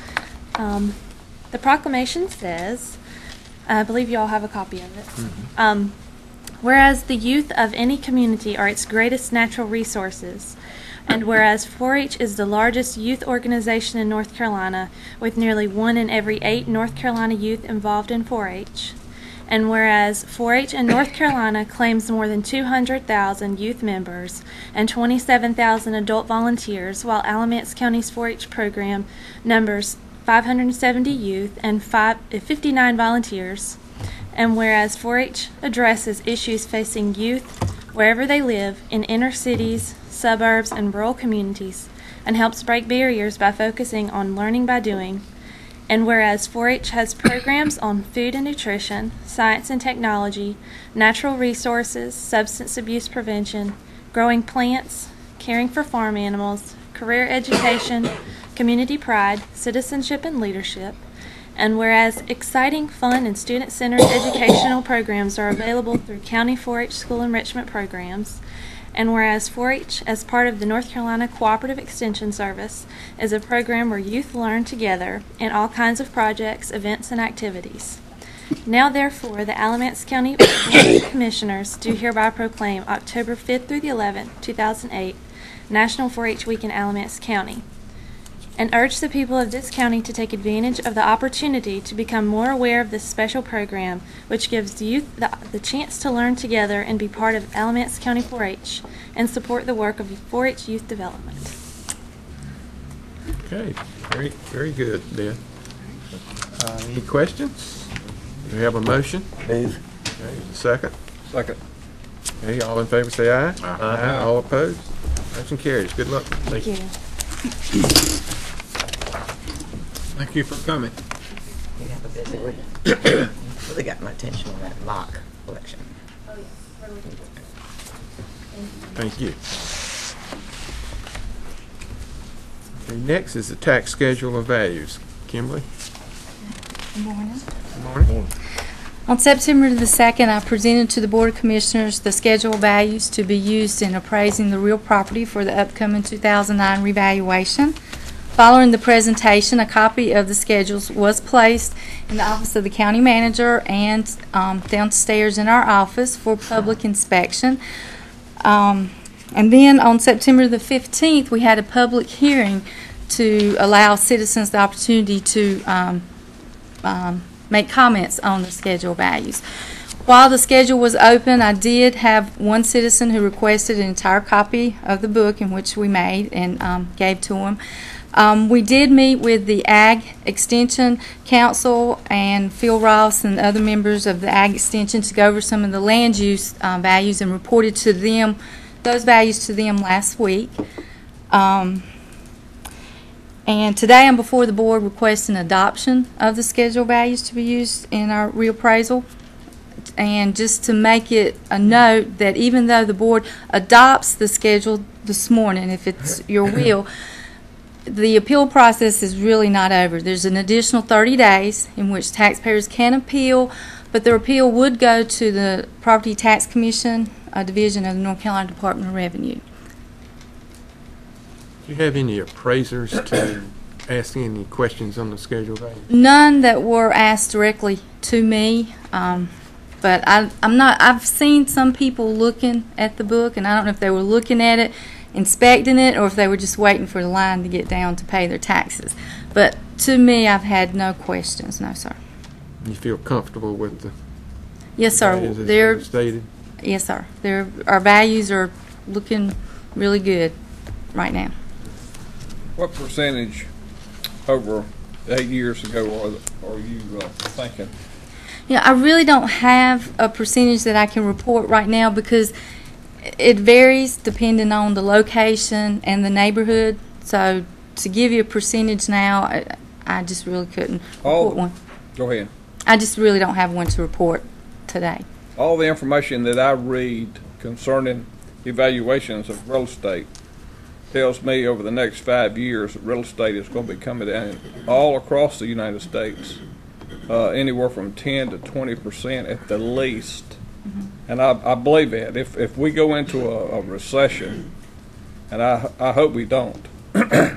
Speaker 12: the proclamation says, I believe you all have a copy of it. Whereas the youth of any community are its greatest natural resources, and whereas 4-H is the largest youth organization in North Carolina, with nearly 1 in every 8 North Carolina youth involved in 4-H, and whereas 4-H in North Carolina claims more than 200,000 youth members and 27,000 adult volunteers, while Alamance County's 4-H program numbers 570 youth and 59 volunteers, and whereas 4-H addresses issues facing youth wherever they live in inner cities, suburbs, and rural communities, and helps break barriers by focusing on learning by doing, and whereas 4-H has programs on food and nutrition, science and technology, natural resources, substance abuse prevention, growing plants, caring for farm animals, career education, community pride, citizenship and leadership, and whereas exciting, fun, and student-centered educational programs are available through County 4-H school enrichment programs, and whereas 4-H, as part of the North Carolina Cooperative Extension Service, is a program where youth learn together in all kinds of projects, events, and activities. Now, therefore, the Alamance County Board of Commissioners do hereby proclaim October 5th through the 11th, 2008, National 4-H Week in Alamance County, and urge the people of this county to take advantage of the opportunity to become more aware of this special program, which gives youth the chance to learn together and be part of Alamance County 4-H and support the work of 4-H youth development.
Speaker 2: Okay, very, very good, Ben. Any questions? Do we have a motion?
Speaker 10: Move.
Speaker 2: Okay, a second?
Speaker 10: Second.
Speaker 2: Okay, all in favor say aye.
Speaker 10: Aye.
Speaker 2: All opposed? Motion carries. Good luck.
Speaker 12: Thank you.
Speaker 2: Thank you for coming.
Speaker 8: You have a busy week. Really got my attention on that mock election.
Speaker 2: Thank you. Okay, next is the tax schedule of values. Kimberly?
Speaker 13: Good morning.
Speaker 2: Good morning.
Speaker 13: On September the 2nd, I presented to the Board of Commissioners the schedule of values to be used in appraising the real property for the upcoming 2009 revaluation. Following the presentation, a copy of the schedules was placed in the office of the county manager and downstairs in our office for public inspection. And then on September the 15th, we had a public hearing to allow citizens the opportunity to make comments on the schedule values. While the schedule was open, I did have one citizen who requested an entire copy of the book in which we made and gave to him. We did meet with the Ag Extension Council and Phil Ross and other members of the Ag Extension to go over some of the land use values and reported to them those values to them last week. And today I'm before the board requesting adoption of the schedule values to be used in our reappraisal. And just to make it a note that even though the board adopts the schedule this morning, if it's your will, the appeal process is really not over. There's an additional 30 days in which taxpayers can appeal, but their appeal would go to the Property Tax Commission, a division of the North Carolina Department of Revenue.
Speaker 2: Do you have any appraisers to ask any questions on the schedule value?
Speaker 13: None that were asked directly to me, but I've seen some people looking at the book, and I don't know if they were looking at it, inspecting it, or if they were just waiting for the line to get down to pay their taxes. But to me, I've had no questions, no, sir.
Speaker 2: You feel comfortable with the
Speaker 13: Yes, sir.
Speaker 2: values as
Speaker 13: They're
Speaker 2: stated?
Speaker 13: Yes, sir. Our values are looking really good right now.
Speaker 10: What percentage over 8 years ago are you thinking?
Speaker 13: Yeah, I really don't have a percentage that I can report right now because it varies depending on the location and the neighborhood. So to give you a percentage now, I just really couldn't report one.
Speaker 10: Go ahead.
Speaker 13: I just really don't have one to report today.
Speaker 10: All the information that I read concerning evaluations of real estate tells me over the next 5 years that real estate is going to be coming down all across the United States, anywhere from 10 to 20% at the least. And I believe that. If we go into a recession, and I hope we don't, the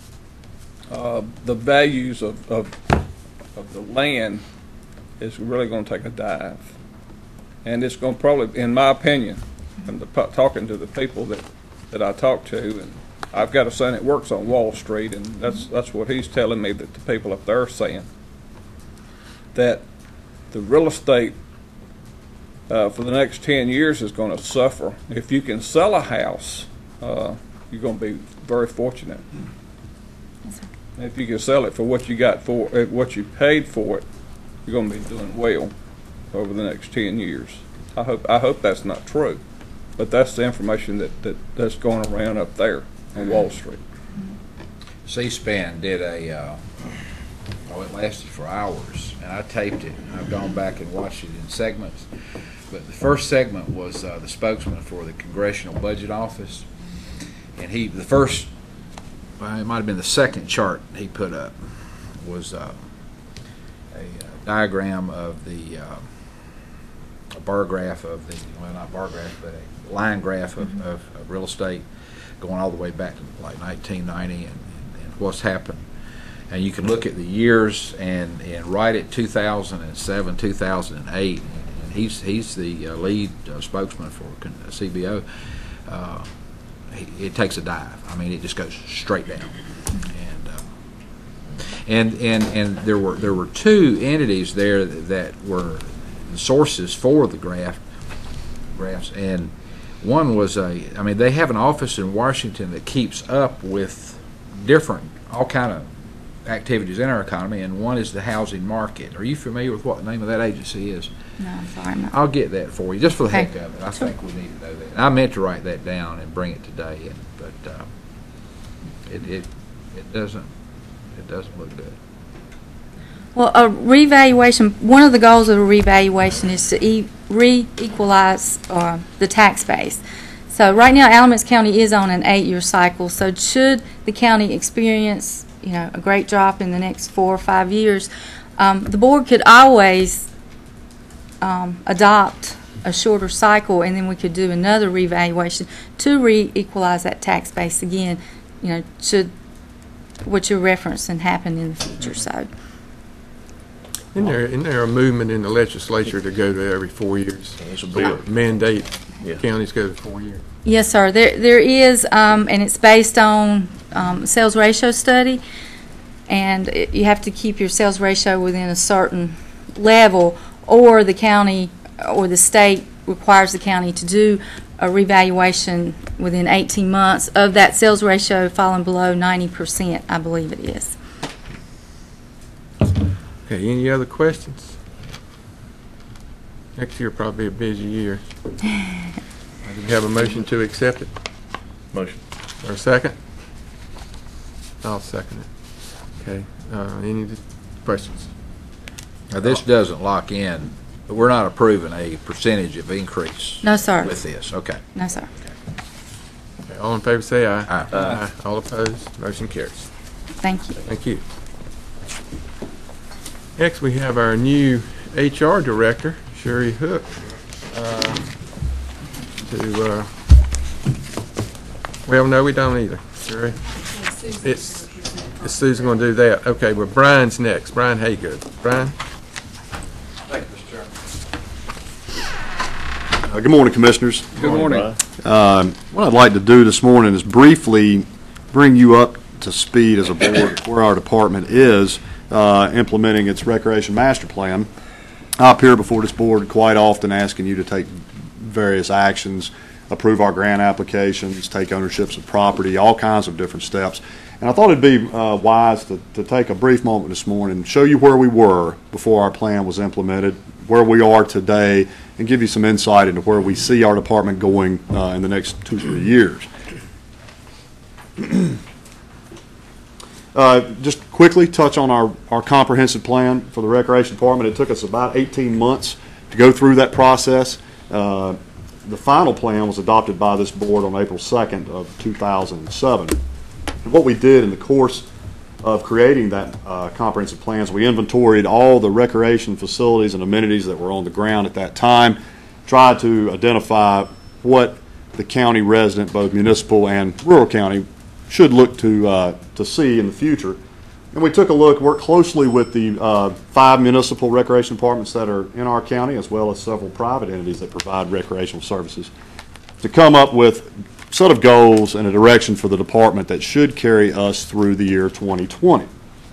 Speaker 10: values of the land is really going to take a dive. And it's going to probably, in my opinion, from talking to the people that I talk to, and I've got a son that works on Wall Street, and that's what he's telling me that the people up there are saying, that the real estate for the next 10 years is going to suffer. If you can sell a house, you're going to be very fortunate.
Speaker 13: Yes, sir.
Speaker 10: If you can sell it for what you got for what you paid for it, you're going to be doing well over the next 10 years. I hope that's not true, but that's the information that's going around up there on Wall Street.
Speaker 3: C-SPAN did it lasted for hours, and I taped it, and I've gone back and watched it in segments. But the first segment was the spokesman for the Congressional Budget Office, and it might have been the second chart he put up, was a diagram of a bar graph of not bar graph, but a line graph of real estate going all the way back to like 1990 and what's happened. And you can look at the years and right at 2007, 2008, and he's the lead spokesman for CBO. It takes a dive. I mean, it just goes straight down. And there were two entities there that were the sources for the graphs, and one was they have an office in Washington that keeps up with all kind of activities in our economy, and one is the housing market. Are you familiar with what the name of that agency is?
Speaker 13: No, I'm sorry, I'm not.
Speaker 3: I'll get that for you, just for the
Speaker 13: Okay.
Speaker 3: heck of it. I think we need to know that. I meant to write that down and bring it today, but it doesn't look good.
Speaker 13: Well, a revaluation, one of the goals of a revaluation is to re-equalize the tax base. So right now, Alamance County is on an 8-year cycle, so should the county experience a great drop in the next 4 or 5 years, the board could always adopt a shorter cycle, and then we could do another revaluation to re-equalize that tax base again, should what you're referencing happen in the future. So.
Speaker 2: Isn't there a movement in the legislature to go to every 4 years?
Speaker 10: It's a bill.
Speaker 2: Mandate counties go to 4 years.
Speaker 13: Yes, sir. There is, and it's based on sales ratio study, and you have to keep your sales ratio within a certain level, or the county or the state requires the county to do a revaluation within 18 months of that sales ratio falling below 90%, I believe it is.
Speaker 2: Okay, any other questions? Next year probably a busy year. Do you have a motion to accept it?
Speaker 10: Motion.
Speaker 2: Or a second? I'll second it. Okay, any questions?
Speaker 3: Now, this doesn't lock in, but we're not approving a percentage of increase.
Speaker 13: No, sir.
Speaker 3: With this, okay.
Speaker 13: No, sir.
Speaker 2: Okay, all in favor say aye.
Speaker 3: Aye.
Speaker 2: Aye. All opposed, motion carries.
Speaker 13: Thank you.
Speaker 2: Thank you. Next, we have our new HR director, Sherry Hook, well, no, we don't either. Sherry? It's Susan going to do that. Okay, well, Brian's next. Brian Haygood. Brian?
Speaker 14: Thank you, Mr. Chairman.
Speaker 11: Good morning, Commissioners.
Speaker 10: Good morning.
Speaker 11: What I'd like to do this morning is briefly bring you up to speed as a board where our department is implementing its recreation master plan. I appear before this board quite often asking you to take various actions, approve our grant applications, take ownerships of property, all kinds of different steps. And I thought it'd be wise to take a brief moment this morning and show you where we were before our plan was implemented, where we are today, and give you some insight into where we see our department going in the next 2-3 years. Just quickly touch on our comprehensive plan for the Recreation Department. It took us about 18 months to go through that process. The final plan was adopted by this board on April 2nd of 2007. And what we did in the course of creating that comprehensive plans, we inventoried all the recreation facilities and amenities that were on the ground at that time, tried to identify what the county resident, both municipal and rural county, should look to see in the future. And we took a look, worked closely with the 5 municipal recreation departments that are in our county, as well as several private entities that provide recreational services, to come up with a set of goals and a direction for the department that should carry us through the year 2020.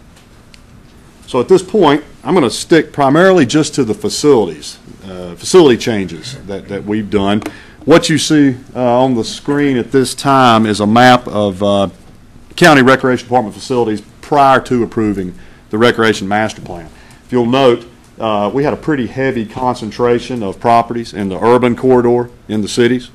Speaker 11: So at this point, I'm going to stick primarily just to the facilities, facility changes that we've done. What you see on the screen at this time is a map of county recreation department facilities prior to approving the recreation master plan. If you'll note, we had a pretty heavy concentration of properties in the urban corridor in the cities,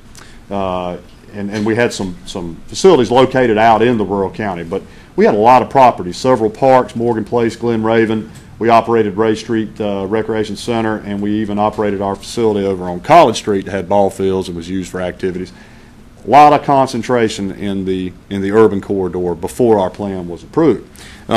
Speaker 11: and we had some facilities located out in the rural county. But we had a lot of properties, several parks, Morgan Place, Glen Raven. We operated Ray Street Recreation Center, and we even operated our facility over on College Street that had ball fields and was used for activities. A lot of concentration in the urban corridor before our plan was approved.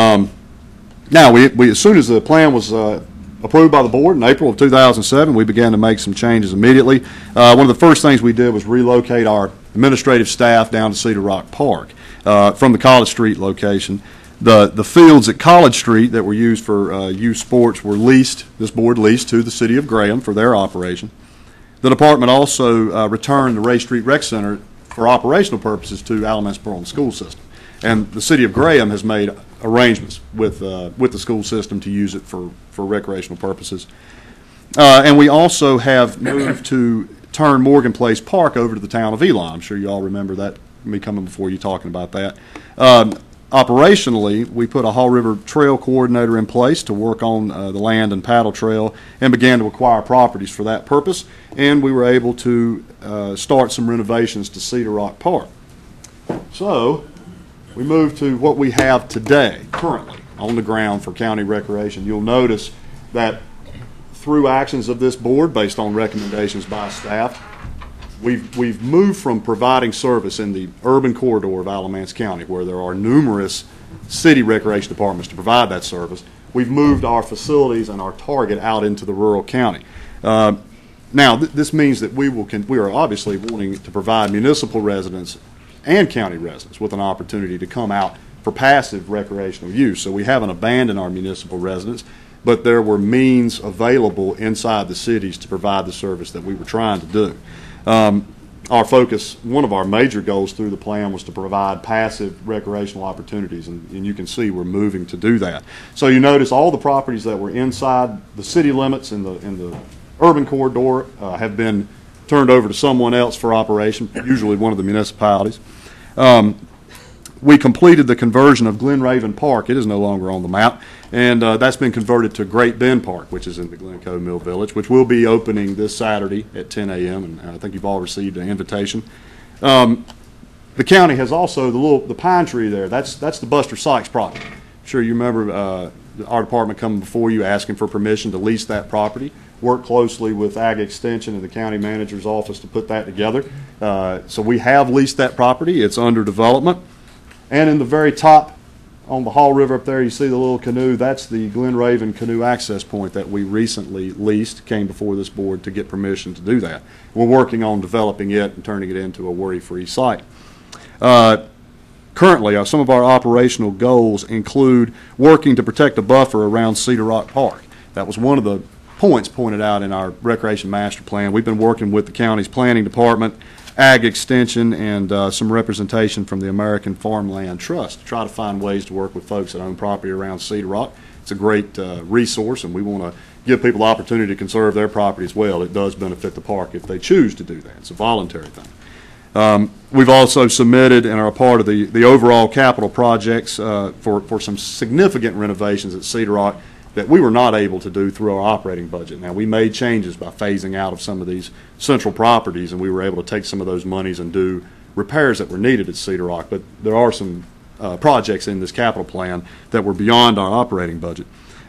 Speaker 11: Now, we as soon as the plan was approved by the board in April of 2007, we began to make some changes immediately. One of the first things we did was relocate our administrative staff down to Cedar Rock Park from the College Street location. The fields at College Street that were used for youth sports were leased, this board leased to the city of Graham for their operation. The department also returned the Ray Street Rec Center for operational purposes to Alamance-Pearland School System. And the city of Graham has made arrangements with the school system to use it for recreational purposes. And we also have moved to turn Morgan Place Park over to the town of Elon. I'm sure you all remember that, me coming before you talking about that. Operationally, we put a Haw River Trail coordinator in place to work on the land and paddle trail and began to acquire properties for that purpose. And we were able to start some renovations to Cedar Rock Park. So we moved to what we have today, currently, on the ground for county recreation. You'll notice that through actions of this board, based on recommendations by staff, we've moved from providing service in the urban corridor of Alamance County, where there are numerous city recreation departments to provide that service. We've moved our facilities and our target out into the rural county. Now, this means that we are obviously wanting to provide municipal residents and county residents with an opportunity to come out for passive recreational use. So we haven't abandoned our municipal residents, but there were means available inside the cities to provide the service that we were trying to do. Our focus, one of our major goals through the plan, was to provide passive recreational opportunities, and you can see we're moving to do that. So you notice all the properties that were inside the city limits in the urban corridor have been turned over to someone else for operation, usually one of the municipalities. We completed the conversion of Glen Raven Park. It is no longer on the map, and that's been converted to Great Bend Park, which is in the Glencoe Mill Village, which will be opening this Saturday at 10 a.m., and I think you've all received an invitation. The county has also, the Pine Tree there, that's the Buster Sykes property.
Speaker 15: sure you remember our department coming before you asking for permission to lease that property. Work closely with Ag Extension and the county manager's office to put that together. So we have leased that property. It's under development. And in the very top, on the Hall River up there, you see the little canoe. That's the Glen Raven Canoe Access Point that we recently leased, came before this board to get permission to do that. We're working on developing it and turning it into a worry-free site. Currently, some of our operational goals include working to protect a buffer around Cedar Rock Park. That was one of the points pointed out in our Recreation Master Plan. We've been working with the county's planning department, Ag Extension, and some representation from the American Farmland Trust to try to find ways to work with folks that own property around Cedar Rock. It's a great resource, and we want to give people the opportunity to conserve their property as well. It does benefit the park if they choose to do that. It's a voluntary thing. We've also submitted and are a part of the overall capital projects for some significant renovations at Cedar Rock that we were not able to do through our operating budget. Now, we made changes by phasing out of some of these central properties, and we were able to take some of those monies and do repairs that were needed at Cedar Rock. But there are some projects in this capital plan that were beyond our operating budget.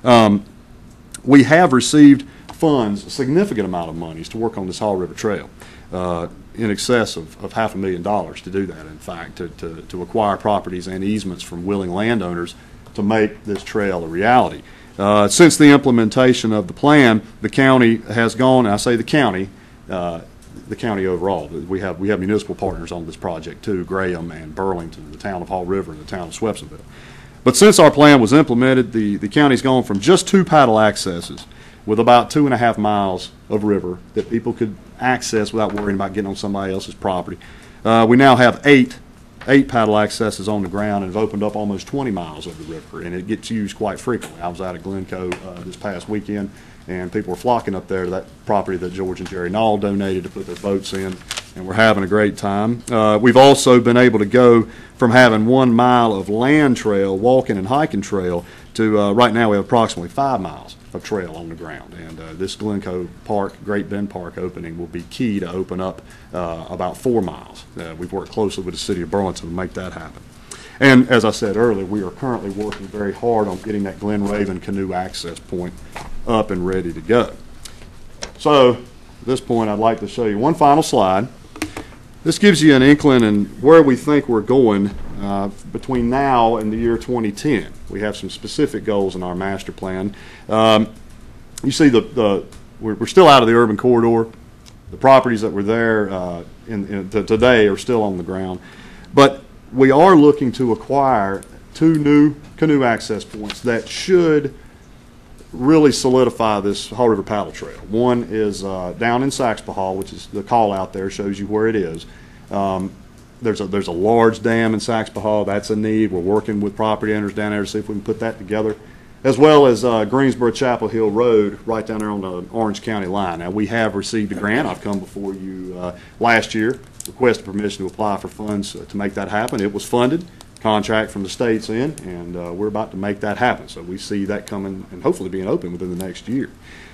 Speaker 15: We have received funds, a significant amount of monies, to work on this Hall River Trail, in excess of $500,000 to do that, in fact, to acquire properties and easements from willing landowners to make this trail a reality. Since the implementation of the plan, the county has gone, and I say the county overall. We have municipal partners on this project too, Graham and Burlington, the town of Hall River, and the town of Swepsonville. But since our plan was implemented, the county's gone from just 2 paddle accesses with about 2.5 miles of river that people could access without worrying about getting on somebody else's property. We now have 8 paddle accesses on the ground and have opened up almost 20 miles of the river, and it gets used quite frequently. I was out at Glencoe this past weekend, and people were flocking up there to that property that George and Jerry Nall donated to put their boats in, and we're having a great time. We've also been able to go from having 1 mile of land trail, walking and hiking trail, to right now we have approximately 5 miles of trail on the ground. And this Glencoe Park, Great Bend Park opening will be key to open up about 4 miles. We've worked closely with the city of Burlington to make that happen. And as I said earlier, we are currently working very hard on getting that Glen Raven Canoe Access Point up and ready to go. So at this point, I'd like to show you one final slide. This gives you an inkling in where we think we're going between now and the year 2010. We have some specific goals in our master plan. You see we're still out of the urban corridor. The properties that were there today are still on the ground. But we are looking to acquire 2 new canoe access points that should really solidify this Hall River Paddle Trail. One is down in Saxby, which is the call out there, shows you where it is. There's a large dam in Saxby. That's a need. We're working with property owners down there to see if we can put that together, as well as Greensboro Chapel Hill Road right down there on the Orange County line. Now, we have received a grant. I've come before you last year, requested permission to apply for funds to make that happen. It was funded. Contract from the state's in, and we're about to make that happen. So we see that coming and hopefully being open within the next year.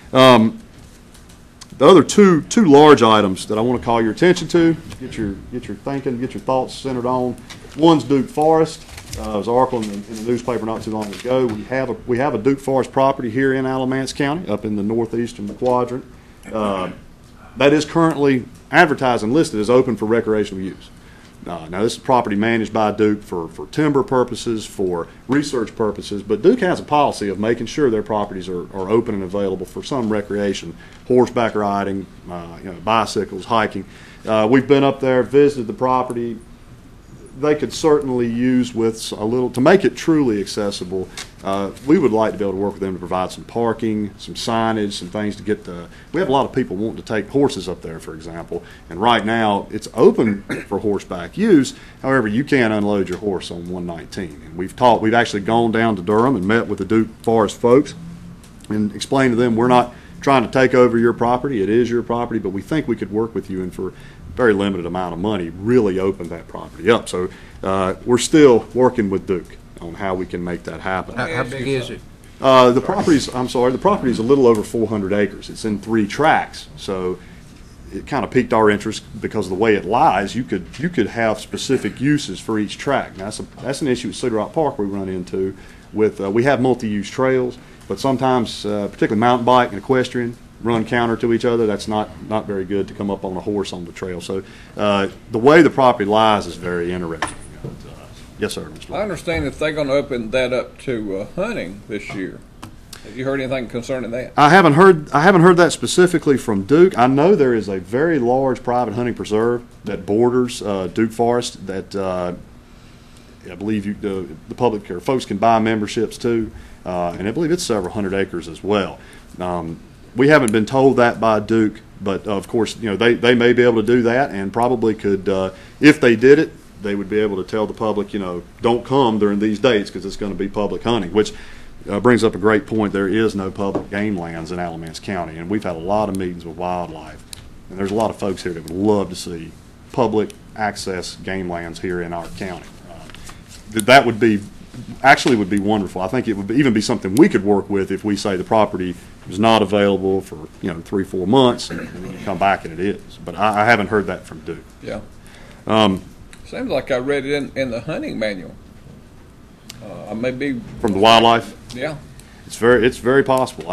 Speaker 15: The other two large items that I want to call your attention to, get your thinking, get your thoughts centered on. One's Duke Forest. There was an article in the newspaper not too long ago. We have a Duke Forest property here in Alamance County, up in the northeastern quadrant. That is currently advertised and listed as open for recreational use. Now, this is property managed by Duke for timber purposes, for research purposes, but Duke has a policy of making sure their properties are open and available for some recreation, horseback riding, bicycles, hiking. We've been up there, visited the property. They could certainly use with a little, to make it truly accessible, we would like to be able to work with them to provide some parking, some signage, some things to get we have a lot of people wanting to take horses up there, for example, and right now it's open for horseback use. However, you can't unload your horse on 119. And we've actually gone down to Durham and met with the Duke Forest folks and explained to them we're not trying to take over your property. It is your property, but we think we could work with you and for very limited amount of money really open that property up. So we're still working with Duke on how we can make that happen.
Speaker 3: How big is it?
Speaker 15: The property's a little over 400 acres. It's in 3 tracts. So it kind of piqued our interest because of the way it lies. You could have specific uses for each track. Now, that's an issue at Cedar Rock Park we run into. With we have multi-use trails, but sometimes, particularly mountain bike and equestrian, run counter to each other. That's not very good to come up on a horse on the trail. So the way the property lies is very interesting. Yes, sir, Mr.
Speaker 10: I understand if they're going to open that up to hunting this year. Have you heard anything concerning that?
Speaker 15: I haven't heard that specifically from Duke. I know there is a very large private hunting preserve that borders Duke Forest that I believe the public or folks can buy memberships to, and I believe it's several hundred acres as well. We haven't been told that by Duke, but of course, they may be able to do that, and probably could, if they did it, they would be able to tell the public, don't come during these dates because it's going to be public hunting, which brings up a great point. There is no public game lands in Alamance County, and we've had a lot of meetings with wildlife, and there's a lot of folks here that would love to see public access game lands here in our county. That would be wonderful. I think it would even be something we could work with if we say the property was not available for 3-4 months, and then you come back and it is. But I haven't heard that from Duke.
Speaker 10: Yeah. Seems like I read it in the hunting manual. I may be
Speaker 15: from the wildlife.
Speaker 10: Yeah.
Speaker 15: It's very possible.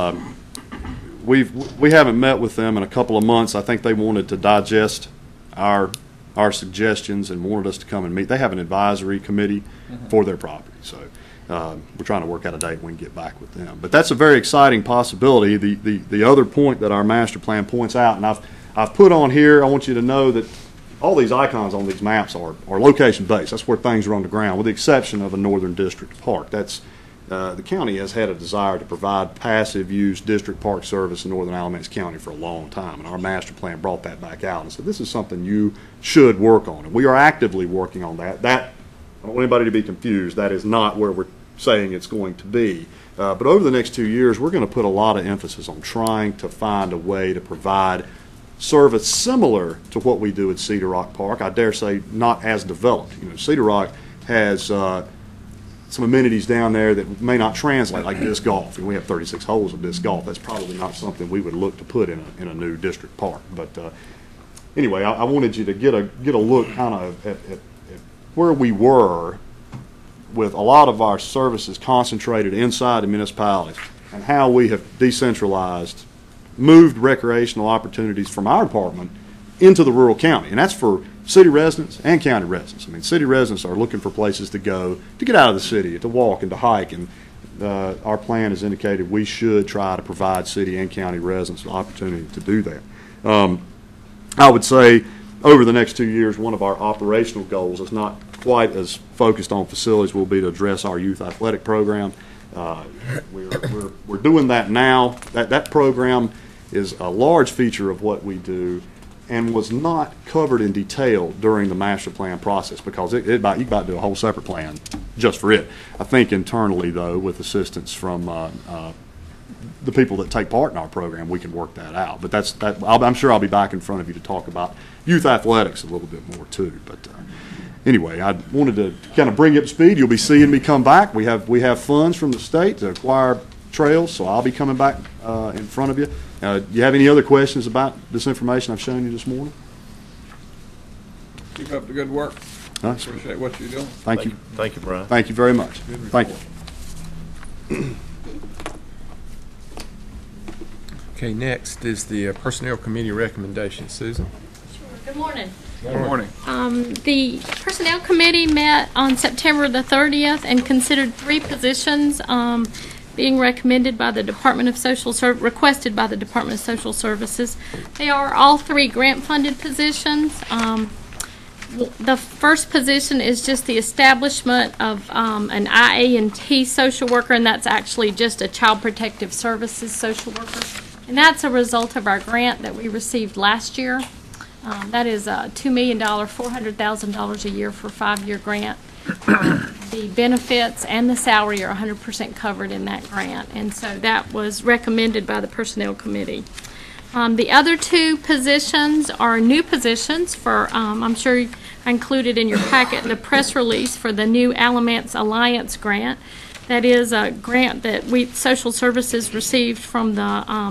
Speaker 15: We haven't met with them in a couple of months. I think they wanted to digest our suggestions and wanted us to come and meet. They have an advisory committee for their property, so we're trying to work out a date when we get back with them. But that's a very exciting possibility. The other point that our master plan points out, and I've put on here, I want you to know that all these icons on these maps are location based. That's where things are on the ground, with the exception of a Northern District Park. That's the county has had a desire to provide passive use district park service in Northern Alamance County for a long time, and our master plan brought that back out and said this is something you should work on, and we are actively working on that. I don't want anybody to be confused. That is not where we're saying it's going to be. But over the next 2 years, we're going to put a lot of emphasis on trying to find a way to provide service similar to what we do at Cedar Rock Park. I dare say not as developed. Cedar Rock has some amenities down there that may not translate, like disc golf. And we have 36 holes of disc golf. That's probably not something we would look to put in a new district park. But anyway, I wanted you to get a look kind of at where we were with a lot of our services concentrated inside the municipalities and how we have decentralized, moved recreational opportunities from our department into the rural county. And that's for city residents and county residents. I mean, city residents are looking for places to go to get out of the city, to walk and to hike. And our plan has indicated we should try to provide city and county residents an opportunity to do that. I would say over the next 2 years, one of our operational goals is not quite as focused on facilities, will be to address our youth athletic program. We're doing that now. That program is a large feature of what we do and was not covered in detail during the master plan process because you about do a whole separate plan just for it. I think internally, though, with assistance from the people that take part in our program, we can work that out. But I'm sure I'll be back in front of you to talk about youth athletics a little bit more too. But anyway, I wanted to kind of bring you up to speed. You'll be seeing me come back. We have funds from the state to acquire trails, so I'll be coming back in front of you. Do you have any other questions about this information I've shown you this morning?
Speaker 10: Keep up the good work.
Speaker 15: Nice.
Speaker 10: Appreciate what you're doing.
Speaker 15: Thank you.
Speaker 14: Thank you, Brian.
Speaker 15: Thank you very much. Thank you.
Speaker 2: Okay, next is the Personnel Committee recommendation. Susan?
Speaker 16: Good morning.
Speaker 10: Good morning.
Speaker 16: The Personnel Committee met on September the 30th and considered 3 positions being recommended by the Department of requested by the Department of Social Services. They are all 3 grant-funded positions. The first position is just the establishment of an IA&T social worker, and that's actually just a Child Protective Services social worker. And that's a result of our grant that we received last year. That is a $2 million, $400,000 a year for a 5-year grant. The benefits and the salary are 100% covered in that grant, and so that was recommended by the Personnel Committee. The other 2 positions are new positions for, I'm sure I included in your packet the press release for the new Alamance Alliance grant. That is a grant that Social Services received from the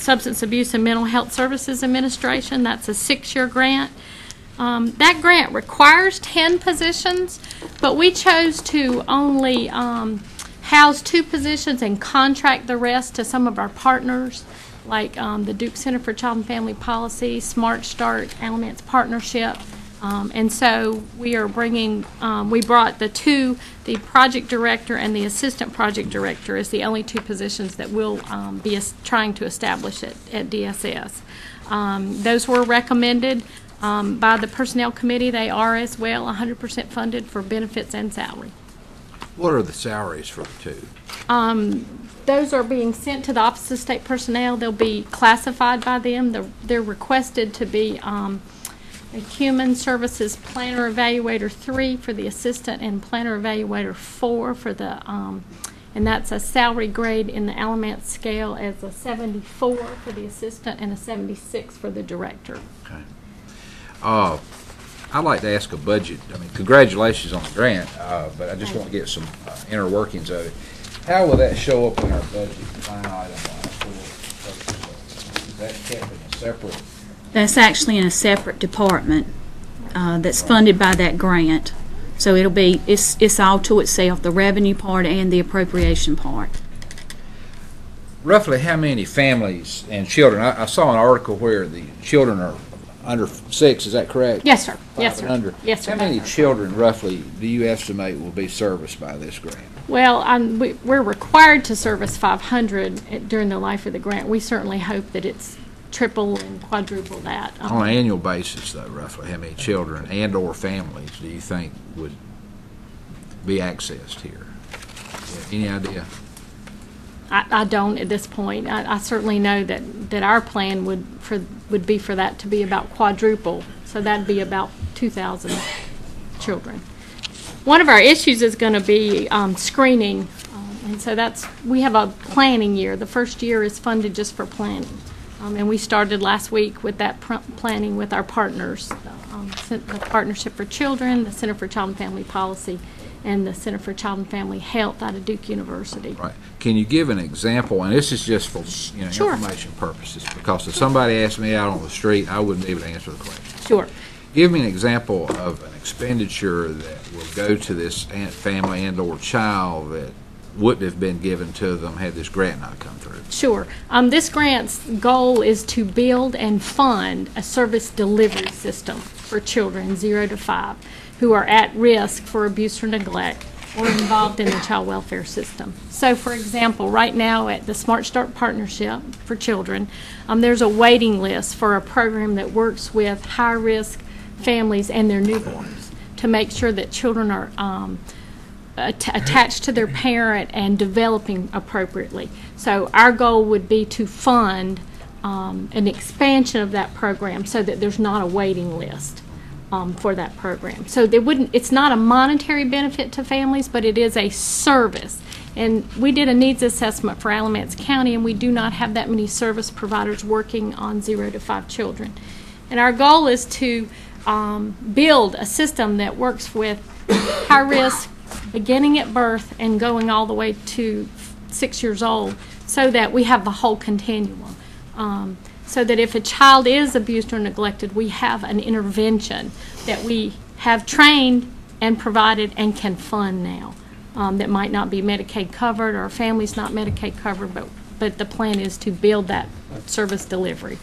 Speaker 16: Substance Abuse and Mental Health Services Administration. That's a 6-year grant. That grant requires 10 positions, but we chose to only house 2 positions and contract the rest to some of our partners, like the Duke Center for Child and Family Policy, Smart Start, Alamance Partnership. And so we are bringing, we brought the project director and the assistant project director as the only 2 positions that we'll be trying to establish at DSS. Those were recommended by the Personnel Committee. They are as well 100% funded for benefits and salary.
Speaker 3: What are the salaries for the 2?
Speaker 16: Those are being sent to the Office of State Personnel. They'll be classified by them. They're requested to be a Human Services Planner Evaluator 3 for the assistant and Planner Evaluator 4 for the, and that's a salary grade in the Alamance scale as a 74 for the assistant and a 76 for the director.
Speaker 3: Okay. I'd like to ask a budget. I mean, congratulations on the grant, but I just want to get some inner workings of it. How will that show up in our budget line item? Is that kept in a separate?
Speaker 9: That's actually in a separate department that's funded by that grant. So it'll be, it's all to itself, the revenue part and the appropriation part.
Speaker 3: Roughly how many families and children? I saw an article where the children are under 6, is that correct?
Speaker 16: Yes, sir. Yes, sir.
Speaker 3: Under.
Speaker 16: Yes, sir.
Speaker 3: How many children roughly do you estimate will be serviced by this grant?
Speaker 16: Well, we're required to service 500 during the life of the grant. We certainly hope that it's triple and quadruple that.
Speaker 3: On an annual basis, though, roughly how many children and or families do you think would be accessed here? Any idea?
Speaker 16: I don't at this point. I certainly know that our plan would be for that to be about quadruple. So that'd be about 2,000 children. One of our issues is going to be screening, and so we have a planning year. The first year is funded just for planning, and we started last week with that planning with our partners, the Partnership for Children, the Center for Child and Family Policy, and the Center for Child and Family Health out of Duke University.
Speaker 3: Right. Can you give an example? And this is just for
Speaker 16: Sure.
Speaker 3: information purposes, because if somebody asked me out on the street, I wouldn't be able to answer the question.
Speaker 16: Sure.
Speaker 3: Give me an example of an expenditure that will go to this family and or child that wouldn't have been given to them had this grant not come through.
Speaker 16: Sure. This grant's goal is to build and fund a service delivery system for children 0 to 5 who are at risk for abuse or neglect or involved in the child welfare system. So, for example, right now at the Smart Start Partnership for Children, there's a waiting list for a program that works with high-risk families and their newborns to make sure that children are attached to their parent and developing appropriately. So our goal would be to fund an expansion of that program so that there's not a waiting list for that program. So it's not a monetary benefit to families, but it is a service. And we did a needs assessment for Alamance County, and we do not have that many service providers working on 0 to 5 children. And our goal is to build a system that works with high risk, beginning at birth and going all the way to 6 years old, so that we have the whole continuum. So that if a child is abused or neglected, we have an intervention that we have trained and provided and can fund now. That might not be Medicaid covered or family's not Medicaid covered, but the plan is to build that service delivery.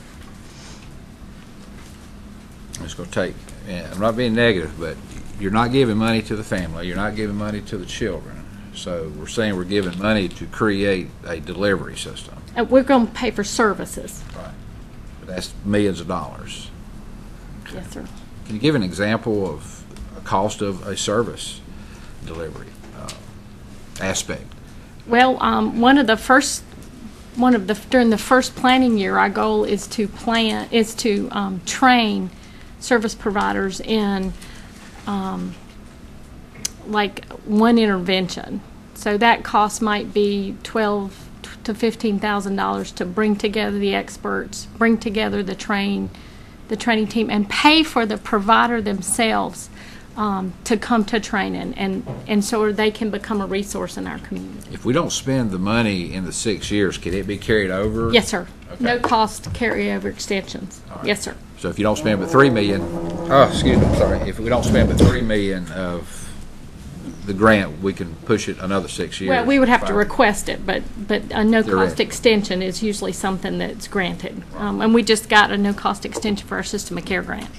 Speaker 3: It's going to take, I'm not being negative, but you're not giving money to the family, you're not giving money to the children. So we're saying we're giving money to create a delivery system.
Speaker 16: We're going to pay for services.
Speaker 3: Right. But that's millions of dollars. Okay.
Speaker 16: Yes, sir.
Speaker 3: Can you give an example of a cost of a service delivery aspect?
Speaker 16: Well, during the first planning year, our goal is to train service providers in like one intervention. So that cost might be $12,000 to $15,000 to bring together the experts, bring together the training team, and pay for the provider themselves to come to training, and so they can become a resource in our community.
Speaker 3: If we don't spend the money in the 6 years, can it be carried over?
Speaker 16: Yes, sir.
Speaker 3: Okay.
Speaker 16: No cost carryover extensions.
Speaker 3: All right.
Speaker 16: Yes, sir.
Speaker 3: So if you don't spend but $3 million, if we don't spend but $3 million of the grant, we can push it another 6 years.
Speaker 16: Well, we would have to
Speaker 3: 5.
Speaker 16: request it, but a no-cost
Speaker 3: Theoretically.
Speaker 16: extension is usually something that's granted. And we just got a no-cost extension for our System of Care grant.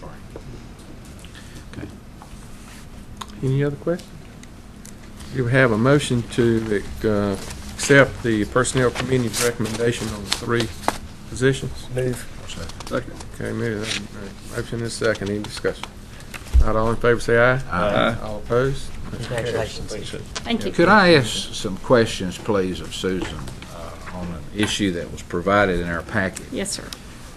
Speaker 2: Any other questions? Do we have a motion to accept the Personnel Committee's recommendation on the 3 positions?
Speaker 14: Move.
Speaker 2: Second. Okay, motion is second. Any discussion? Not all in favor, say aye.
Speaker 3: Aye.
Speaker 2: All opposed?
Speaker 8: Congratulations.
Speaker 16: Thank you.
Speaker 3: Could I ask some questions, please, of Susan on an issue that was provided in our packet?
Speaker 16: Yes, sir.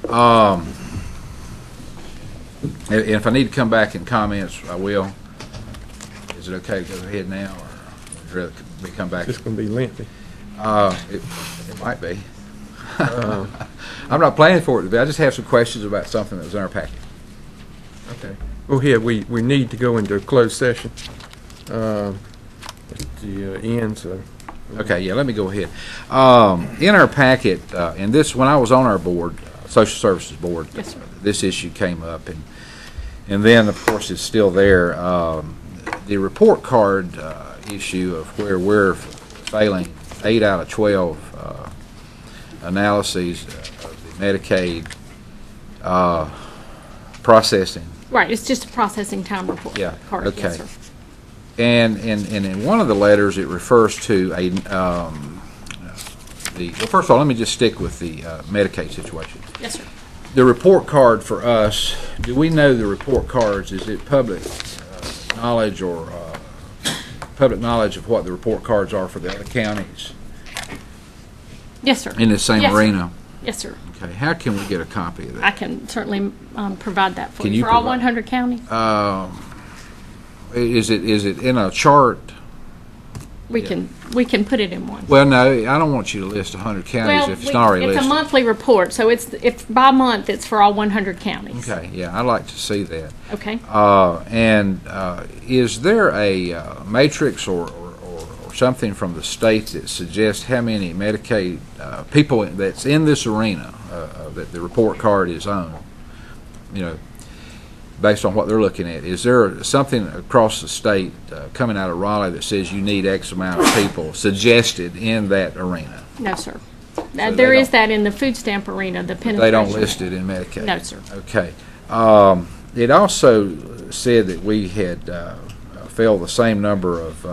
Speaker 3: If I need to come back in comments, I will. Is it okay to go ahead now, or would you rather we come back?
Speaker 2: It's going to be lengthy.
Speaker 3: It might be. I'm not planning for it to be. I just have some questions about something that was in our packet.
Speaker 2: Okay. Go ahead. We need to go into a closed session at the end, so.
Speaker 3: Okay, yeah, let me go ahead. In our packet, and this, when I was on our board, Social Services Board,
Speaker 16: Yes, sir.
Speaker 3: this issue came up, and then, of course, it's still there. The report card issue of where we're failing 8 out of 12 analyses of the Medicaid processing.
Speaker 16: Right, it's just a processing time report.
Speaker 3: Yeah,
Speaker 16: Card.
Speaker 3: okay.
Speaker 16: Yes, sir.
Speaker 3: And in one of the letters, it refers to a well, first of all, let me just stick with the Medicaid situation.
Speaker 16: Yes, sir.
Speaker 3: The report card for us, do we know the report cards? Is it public knowledge or public knowledge of what the report cards are for the other counties
Speaker 16: Yes, sir.
Speaker 3: in the same
Speaker 16: Yes, sir.
Speaker 3: arena?
Speaker 16: Yes, sir.
Speaker 3: Okay, how can we get a copy of
Speaker 16: I
Speaker 3: that?
Speaker 16: can certainly provide that for
Speaker 3: Can
Speaker 16: you.
Speaker 3: you
Speaker 16: For all
Speaker 3: provide-
Speaker 16: 100 counties,
Speaker 3: Is it in a chart?
Speaker 16: we can put it in one.
Speaker 3: Well, no, I don't want you to list 100 counties if it's not already
Speaker 16: it's
Speaker 3: listed.
Speaker 16: a monthly report, so it's by month. It's for all 100 counties.
Speaker 3: Okay, yeah, I'd like to see that.
Speaker 16: Okay.
Speaker 3: And is there a matrix or something from the state that suggests how many Medicaid people that's in this arena that the report card is on? You know, based on what they're looking at, is there something across the state coming out of Raleigh that says you need X amount of people suggested in that arena?
Speaker 16: No, sir.
Speaker 3: they
Speaker 16: There is
Speaker 3: don't-
Speaker 16: that in the food stamp arena. The penetration.
Speaker 3: They don't list it in Medicaid?
Speaker 16: No, sir.
Speaker 3: Okay. It also said that we had failed the same number of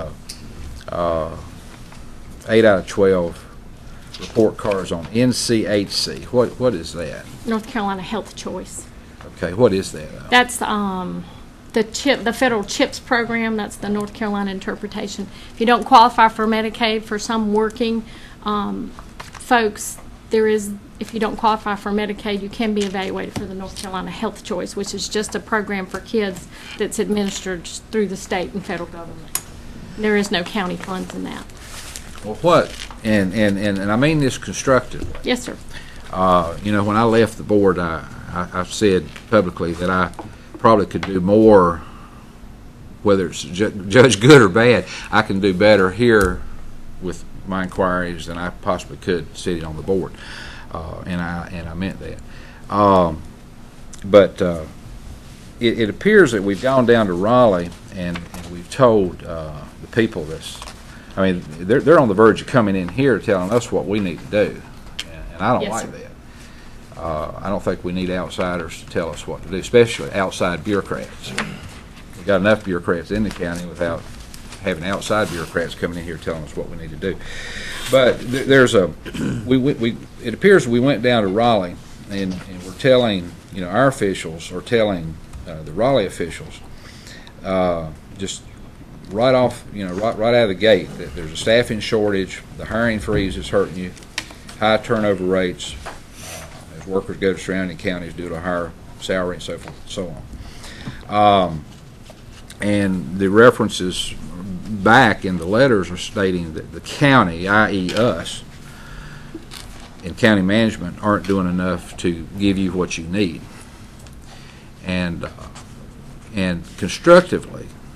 Speaker 3: 8 out of 12 report cards on NCHC. What is that?
Speaker 16: North Carolina Health Choice.
Speaker 3: Okay, what is that?
Speaker 16: That's the federal CHIPS program. That's the North Carolina interpretation. If you don't qualify for Medicaid, for some working folks, if you don't qualify for Medicaid, you can be evaluated for the North Carolina Health Choice, which is just a program for kids that's administered through the state and federal government. There is no county funds in that.
Speaker 3: Well, what? And I mean this constructively.
Speaker 16: Yes, sir.
Speaker 3: You know, when I left the board, I said publicly that I probably could do more, whether it's judge good or bad. I can do better here with my inquiries than I possibly could sitting on the board, and I meant that. But it appears that we've gone down to Raleigh and we've told the people this. I mean, they're on the verge of coming in here telling us what we need to do, and I don't
Speaker 16: Yes,
Speaker 3: like
Speaker 16: sir.
Speaker 3: that. I don't think we need outsiders to tell us what to do, especially outside bureaucrats. We've got enough bureaucrats in the county without having outside bureaucrats coming in here telling us what we need to do. But there's it appears we went down to Raleigh and we're telling, you know, our officials are telling the Raleigh officials just right off, you know, right out of the gate that there's a staffing shortage, the hiring freeze is hurting you, high turnover rates, as workers go to surrounding counties due to higher salary and so forth and so on. And the references back in the letters are stating that the county, i.e. us, and county management aren't doing enough to give you what you need. And constructively,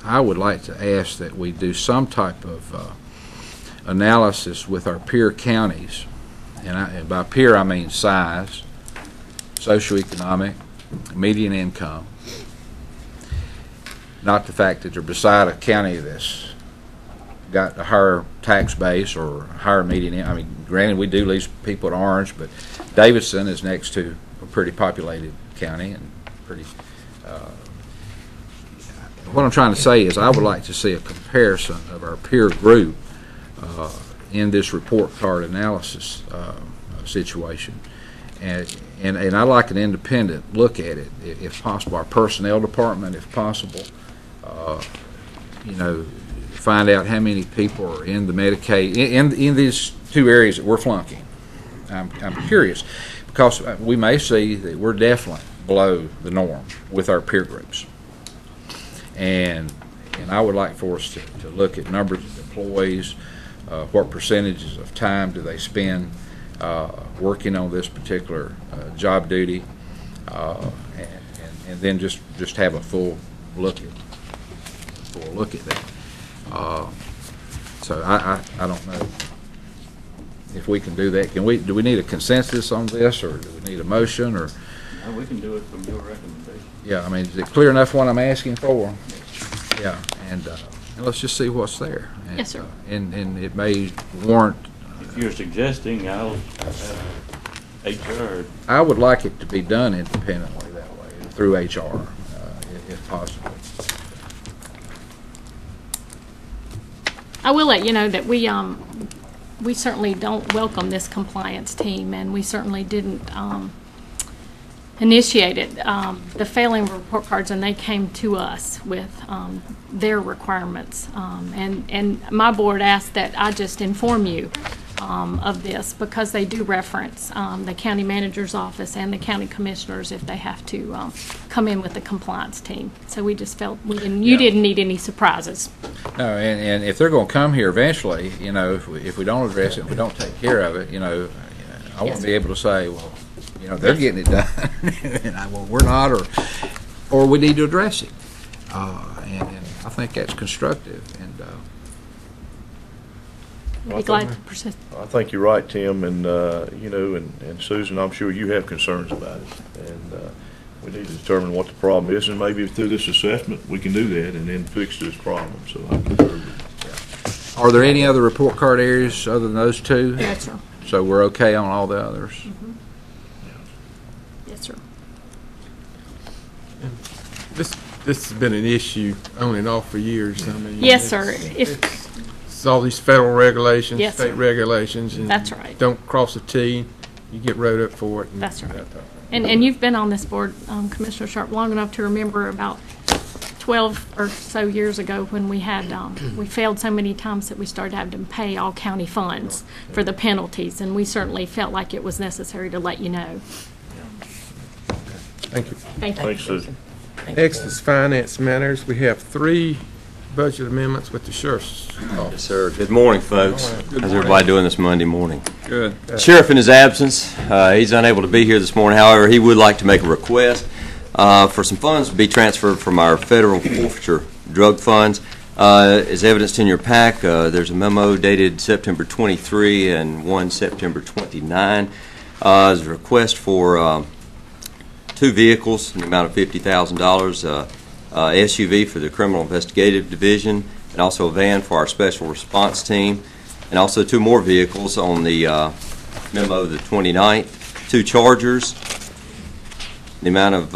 Speaker 3: I would like to ask that we do some type of analysis with our peer counties, and by peer I mean size, socioeconomic, median income, not the fact that they're beside a county that's got a higher tax base or higher median. I mean, granted, we do lose people at Orange, but Davidson is next to a pretty populated county and pretty. What I'm trying to say is, I would like to see a comparison of our peer group in this report card analysis situation, and I'd like an independent look at it, if possible. Our personnel department, if possible, find out how many people are in the Medicaid in these two areas that we're flunking. I'm curious, because we may see that we're definitely below the norm with our peer groups, and I would like for us to look at numbers of employees, what percentages of time do they spend working on this particular job duty, and then just have a full look at that. So I don't know if we can do that. Do we need a consensus on this, or do we need a motion, or?
Speaker 4: No, we can do it from your recommendation.
Speaker 3: Yeah, I mean, is it clear enough what I'm asking for? Yeah, and let's just see what's there. And,
Speaker 16: yes, sir.
Speaker 3: And it may warrant.
Speaker 4: If you're suggesting, I'll HR.
Speaker 3: I would like it to be done independently that way, through HR, if possible.
Speaker 16: I will let you know that we certainly don't welcome this compliance team, and we certainly didn't initiate it. The failing report cards, and they came to us with their requirements, and my board asked that I just inform you of this, because they do reference the county manager's office and the county commissioners if they have to come in with the compliance team. So we just felt you didn't need any surprises.
Speaker 3: No, and if they're going to come here eventually, if we don't address it, if we don't take care of it, I want to be able to say, well, they're getting it done, and well, we're not, or we need to address it, and I think that's constructive. And
Speaker 16: I'd be glad to persist.
Speaker 17: I think you're right, Tim, and and Susan, I'm sure you have concerns about it, and we need to determine what the problem is, and maybe through this assessment we can do that and then fix this problem. So I concur with you.
Speaker 3: Are there any other report card areas other than those two?
Speaker 16: Yes, sir.
Speaker 3: So we're okay on all the others?
Speaker 16: Mm-hmm. Yes, sir.
Speaker 2: This has been an issue on and off for years. I mean,
Speaker 16: yes, sir.
Speaker 2: It's all these federal regulations,
Speaker 16: yes,
Speaker 2: state
Speaker 16: sir.
Speaker 2: regulations, and
Speaker 16: that's right.
Speaker 2: Don't cross a T, you get wrote up for it.
Speaker 16: That's right. And you've been on this board, Commissioner Sharp, long enough to remember about 12 or so years ago when we had we failed so many times that we started having to pay all county funds for the penalties, and we certainly felt like it was necessary to let you know.
Speaker 2: Thank you.
Speaker 16: Thank you.
Speaker 17: Thanks, Susan.
Speaker 2: Next is finance matters. We have 3 budget amendments with the sheriff's office.
Speaker 18: Yes, sir. Good morning, folks. How's everybody doing this Monday morning?
Speaker 5: Good.
Speaker 18: Sheriff in his absence, he's unable to be here this morning. However, he would like to make a request for some funds to be transferred from our federal forfeiture drug funds. As evidenced in your pack, there's a memo dated September 23 and one September 29. There's a request for 2 vehicles in the amount of $50,000. SUV for the Criminal Investigative Division, and also a van for our Special Response Team, and also 2 more vehicles on the memo the 29th, 2 Chargers, the amount of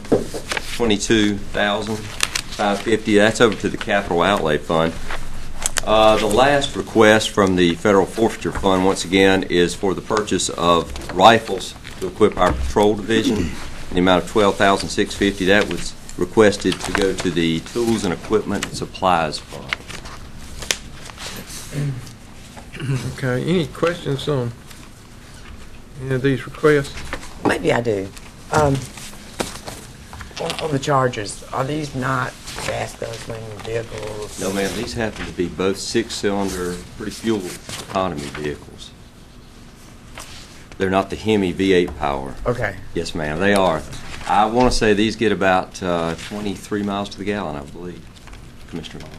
Speaker 18: $22,550. That's over to the Capital Outlay Fund. The last request from the Federal Forfeiture Fund, once again, is for the purchase of rifles to equip our Patrol Division in the amount of $12,650. That was requested to go to the Tools and Equipment and Supplies Fund.
Speaker 2: Okay, any questions on any of these requests?
Speaker 8: Maybe I do. On the Chargers, are these not gas guzzling vehicles?
Speaker 18: No, ma'am, these happen to be both 6-cylinder, pretty fuel economy vehicles. They're not the Hemi V8 power.
Speaker 8: Okay.
Speaker 18: Yes, ma'am, they are. I want to say these get about 23 miles to the gallon, I believe. Commissioner Long.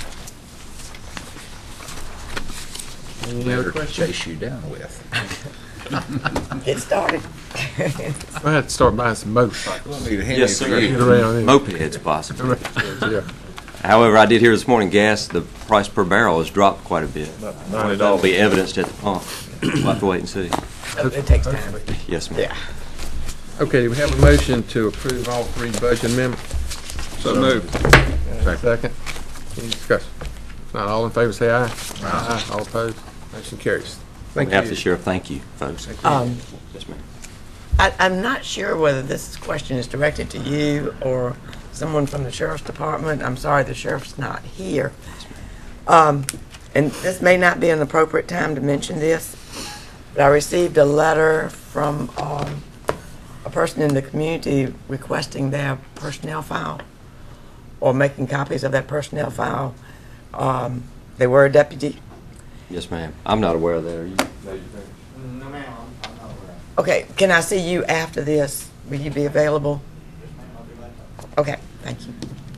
Speaker 2: Any other questions?
Speaker 3: Chase you down with.
Speaker 8: Get started.
Speaker 2: We'll have to start buying some motorcycles.
Speaker 18: Yes, sir.
Speaker 2: Get around here.
Speaker 18: Mopeds, possibly.
Speaker 2: Yeah.
Speaker 18: However, I did hear this morning, gas, the price per barrel has dropped quite a bit.
Speaker 17: $90.
Speaker 18: That'll be evidenced at the pump. We'll have to wait and see.
Speaker 8: It takes time.
Speaker 18: Yes, ma'am.
Speaker 8: Yeah.
Speaker 2: Okay, do we have a motion to approve all three budget amendments?
Speaker 10: So moved.
Speaker 2: Second. Any discussion? If not, all in favor say aye. Aye. All opposed? Motion carries. Thank
Speaker 18: On behalf
Speaker 2: you.
Speaker 18: of the sheriff, thank you, folks. Yes, ma'am.
Speaker 8: I'm not sure whether this question is directed to you or someone from the sheriff's department. I'm sorry, the sheriff's not here. And this may not be an appropriate time to mention this, but I received a letter from a person in the community requesting their personnel file or making copies of that personnel file. They were a deputy.
Speaker 18: Yes, ma'am. I'm not aware of that. Are you?
Speaker 14: No, ma'am, I'm not aware.
Speaker 8: Okay, can I see you after this? Will you be available? Okay, thank you.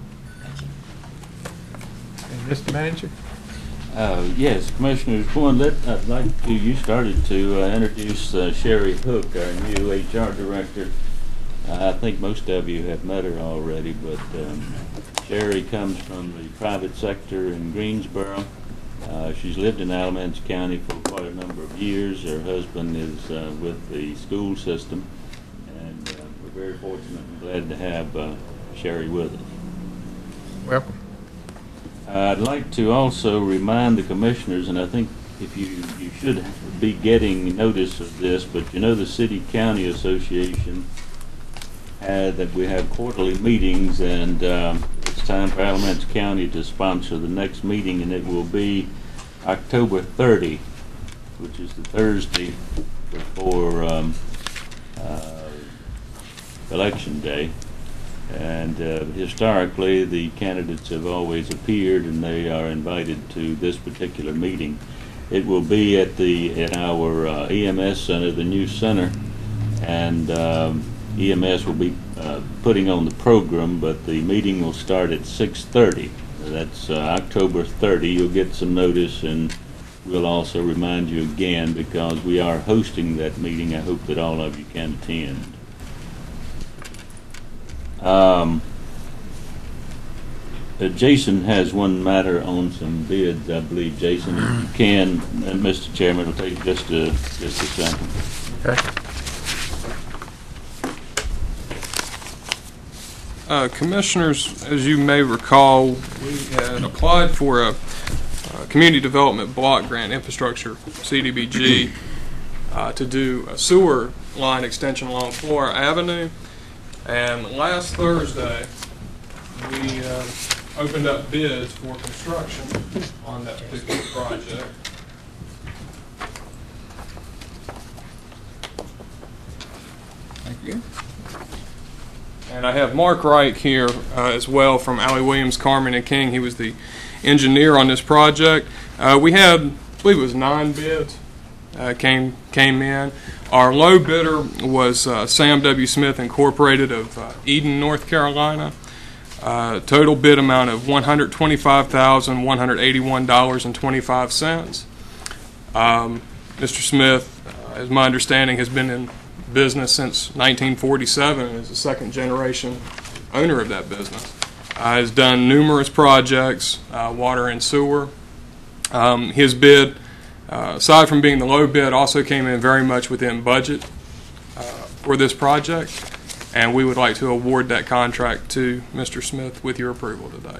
Speaker 2: Mr. Manager?
Speaker 19: Yes, Commissioners, I'd like to, you started to introduce Sherry Hook, our new HR director. I think most of you have met her already, but Sherry comes from the private sector in Greensboro. She's lived in Alamance County for quite a number of years. Her husband is with the school system, and we're very fortunate and glad to have Sherry with us.
Speaker 2: Welcome.
Speaker 19: I'd like to also remind the commissioners, and I think if you should be getting notice of this, but you know the City-County Association that we have quarterly meetings, and it's time for Alamance County to sponsor the next meeting, and it will be October 30, which is the Thursday before Election Day. And historically, the candidates have always appeared, and they are invited to this particular meeting. It will be at our EMS center, the new center, and EMS will be putting on the program, but the meeting will start at 6:30. That's October 30. You'll get some notice, and we'll also remind you again because we are hosting that meeting. I hope that all of you can attend. Jason has one matter on some bids, I believe. Jason, if you can, and Mr. Chairman, it'll take just a second.
Speaker 2: Okay.
Speaker 5: Commissioners, as you may recall, we had applied for a Community Development Block Grant Infrastructure, CDBG, to do a sewer line extension along Flora Avenue. And last Thursday, we opened up bids for construction on that particular project.
Speaker 10: Thank you.
Speaker 5: And I have Mark Wright here as well from Alley Williams, Carmen and King. He was the engineer on this project. We had, I believe it was 9 bids came in. Our low bidder was Sam W. Smith Incorporated of Eden, North Carolina. Total bid amount of $125,181.25. Mr. Smith, as my understanding, has been in business since 1947 and is the second generation owner of that business. Has done numerous projects, water and sewer. His bid, aside from being the low bid, also came in very much within budget for this project, and we would like to award that contract to Mr. Smith with your approval today.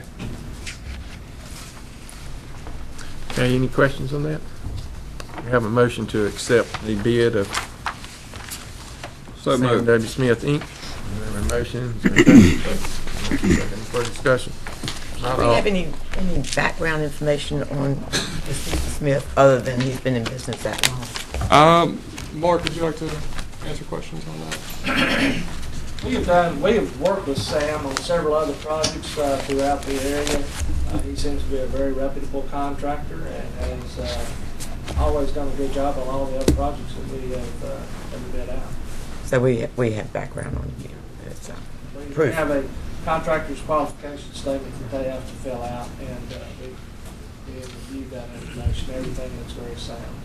Speaker 2: Okay, any questions on that? We have a motion to accept the bid of Sam W. Smith, Inc. We have a motion. Any further discussion?
Speaker 8: Do we have any background information on Mr. Smith other than he's been in business that long?
Speaker 5: Mark, would you like to answer questions on that?
Speaker 14: We have worked with Sam on several other projects throughout the area. He seems to be a very reputable contractor and has always done a good job on all the other projects that we have ever bid out.
Speaker 8: So we have background on you. It's
Speaker 14: We
Speaker 8: proof.
Speaker 14: have a contractor's qualification statement that they have to fill out, and we reviewed that information. Everything looks very sound.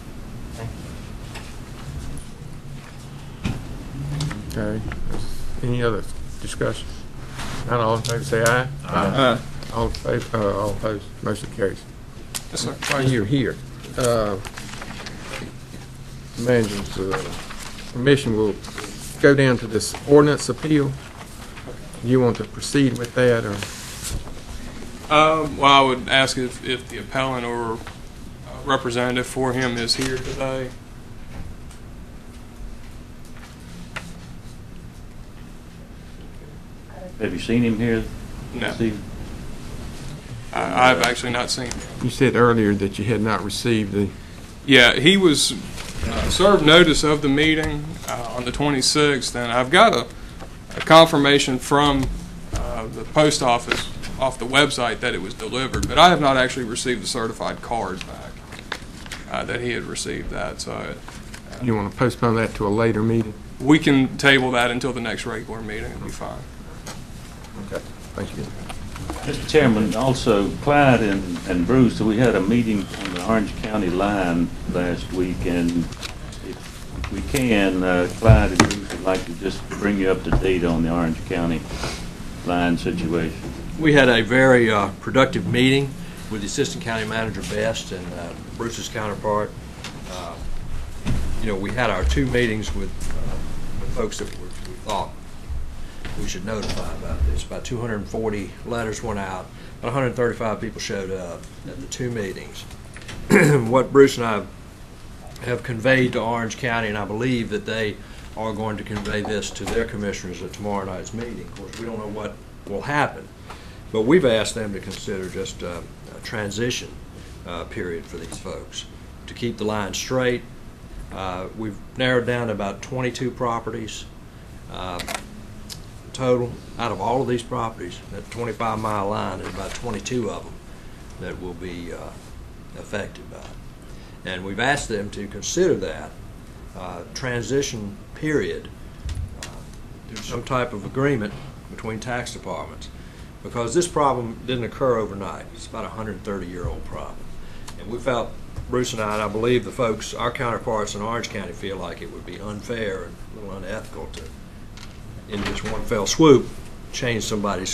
Speaker 2: Okay. Any other discussion? Not all in favor, say aye.
Speaker 10: Aye.
Speaker 2: All in favor, all opposed, motion carries.
Speaker 5: Yes, sir.
Speaker 2: While you're here, manager's permission will go down to this ordinance appeal. You want to proceed with that, or?
Speaker 5: Well, I would ask if the appellant or representative for him is here today.
Speaker 19: Have you seen him here?
Speaker 5: No.
Speaker 19: Steve?
Speaker 5: I've actually not seen him.
Speaker 2: You said earlier that you had not received the...
Speaker 5: Yeah, he was served notice of the meeting on the 26th, and I've got a confirmation from the post office off the website that it was delivered, but I have not actually received the certified card back that he had received that. So
Speaker 2: You want to postpone that to a later meeting?
Speaker 5: we can table that until the next regular meeting. It'll be fine.
Speaker 2: Okay, thank you.
Speaker 19: Mr. Chairman, also Clyde and Bruce, we had a meeting on the Orange County line last week, and if we can, Clyde and Bruce would like to just bring you up to date on the Orange County line situation.
Speaker 6: We had a very productive meeting with the Assistant County Manager Best and Bruce's counterpart. We had our 2 meetings with folks that we thought we should notify about this. About 240 letters went out. About 135 people showed up at the 2 meetings. What Bruce and I have conveyed to Orange County, and I believe that they are going to convey this to their commissioners at tomorrow night's meeting. Of course, we don't know what will happen, but we've asked them to consider just a transition period for these folks to keep the line straight. We've narrowed down to about 22 properties total. Out of all of these properties, that 25-mile line, there's about 22 of them that will be affected by it. And we've asked them to consider that transition period through some type of agreement between tax departments, because this problem didn't occur overnight. It's about a 130-year-old problem. And we felt, Bruce and I believe the folks, our counterparts in Orange County, feel like it would be unfair and a little unethical to, in just one fell swoop, change somebody's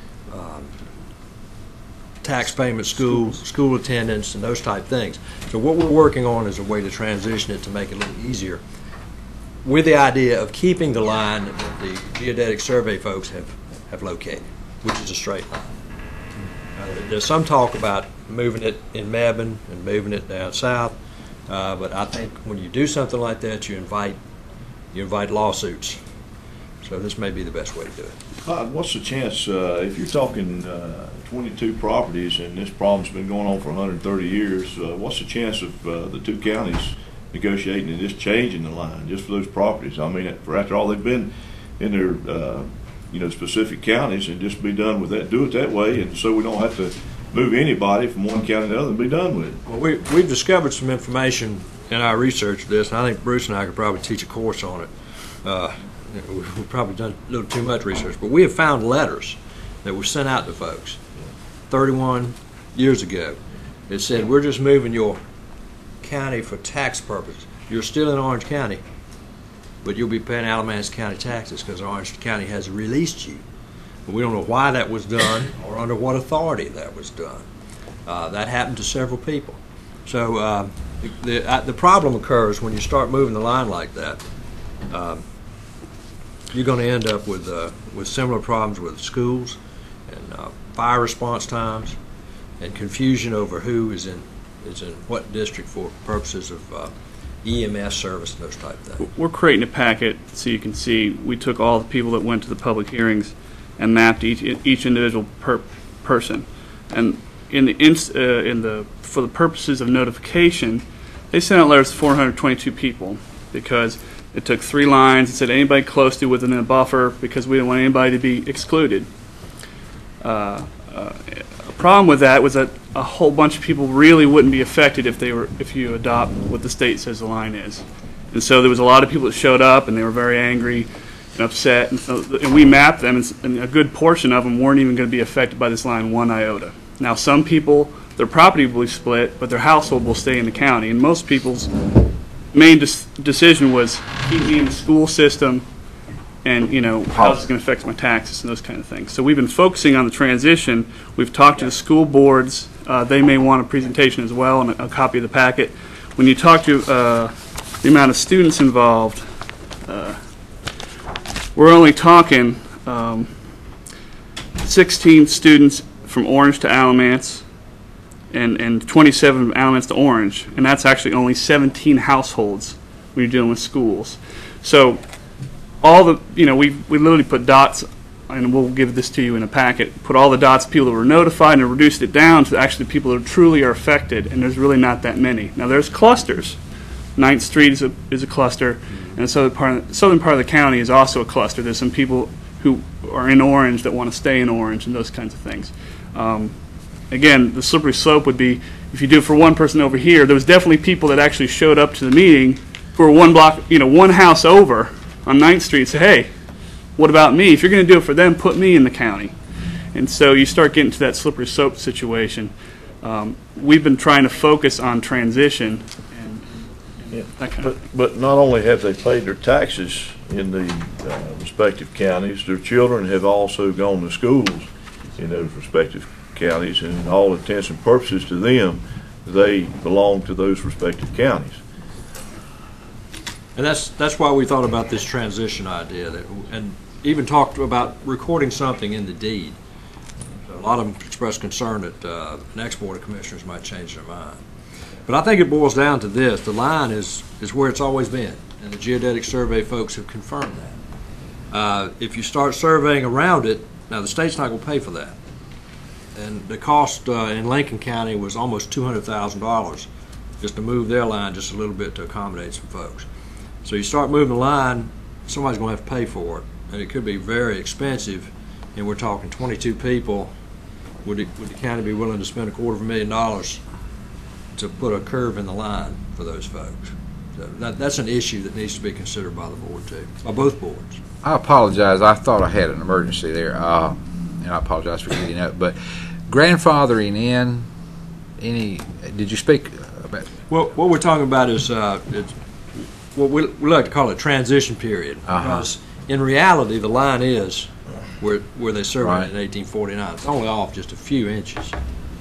Speaker 6: tax payment, school attendance, and those type things. So what we're working on is a way to transition it to make it a little easier, with the idea of keeping the line that the geodetic survey folks have located, which is a straight line. There's some talk about moving it in Mebane and moving it down south, but I think when you do something like that, you invite lawsuits. So this may be the best way to do it.
Speaker 17: Clyde, what's the chance, if you're talking 22 properties and this problem's been going on for 130 years, what's the chance of the 2 counties negotiating and just changing the line just for those properties? I mean, for after all, they've been in their specific counties, and just be done with that, do it that way, and so we don't have to move anybody from one county to the other and be done with it.
Speaker 6: Well, we've discovered some information in our research of this, and I think Bruce and I could probably teach a course on it. We've probably done a little too much research, but we have found letters that were sent out to folks 31 years ago that said, we're just moving your county for tax purposes. You're still in Orange County, but you'll be paying Alamance County taxes because Orange County has released you. But we don't know why that was done or under what authority that was done. That happened to several people. So the problem occurs when you start moving the line like that. You're going to end up with similar problems with schools and fire response times and confusion over who is in what district for purposes of EMS service and those type of things.
Speaker 20: We're creating a packet so you can see we took all the people that went to the public hearings and mapped each individual person. And for the purposes of notification, they sent out letters to 422 people because it took 3 lines and said anybody close to within a buffer because we didn't want anybody to be excluded. A problem with that was that a whole bunch of people really wouldn't be affected if you adopt what the state says the line is. And so there was a lot of people that showed up and they were very angry and upset, and we mapped them, and a good portion of them weren't even going to be affected by this line one iota. Now, some people, their property will be split, but their household will stay in the county, and most people's main decision was keep me in the school system, and how's it going to affect my taxes and those kind of things. So we've been focusing on the transition. We've talked to the school boards. They may want a presentation as well and a copy of the packet. When you talk to the amount of students involved, we're only talking 16 students from Orange to Alamance and 27 from Alamance to Orange, and that's actually only 17 households when you're dealing with schools. So all the, we literally put dots, and we'll give this to you in a packet, put all the dots, people that were notified, and reduced it down to actually the people that truly are affected, and there's really not that many. Now there's clusters. 9th Street is a cluster, and the southern part of the county is also a cluster. There's some people who are in Orange that want to stay in Orange and those kinds of things. Again, the slippery slope would be, if you do it for one person over here, there was definitely people that actually showed up to the meeting who were one block, one house over on 9th Street and say, hey, what about me? If you're going to do it for them, put me in the county. And so you start getting to that slippery slope situation. We've been trying to focus on transition.
Speaker 17: But not only have they paid their taxes in the respective counties, their children have also gone to schools in those respective counties, and in all intents and purposes to them, they belong to those respective counties.
Speaker 6: And that's why we thought about this transition idea, and even talked about recording something in the deed. A lot of them expressed concern that the next Board of Commissioners might change their mind. But I think it boils down to this. The line is where it's always been, and the Geodetic Survey folks have confirmed that. If you start surveying around it, now the state's not going to pay for that. And the cost in Lincoln County was almost $200,000 just to move their line just a little bit to accommodate some folks. So you start moving the line, somebody's going to have to pay for it, and it could be very expensive. And we're talking 22 people. Would the county be willing to spend $250,000 to put a curve in the line for those folks? So that's an issue that needs to be considered by the board too, by both boards.
Speaker 3: I apologize. I thought I had an emergency there, and I apologize for getting up. But grandfathering in, did you speak about?
Speaker 6: Well, what we're talking about is it's what we like to call a transition period, because in reality the line is where they surveyed in 1849. It's only off just a few inches.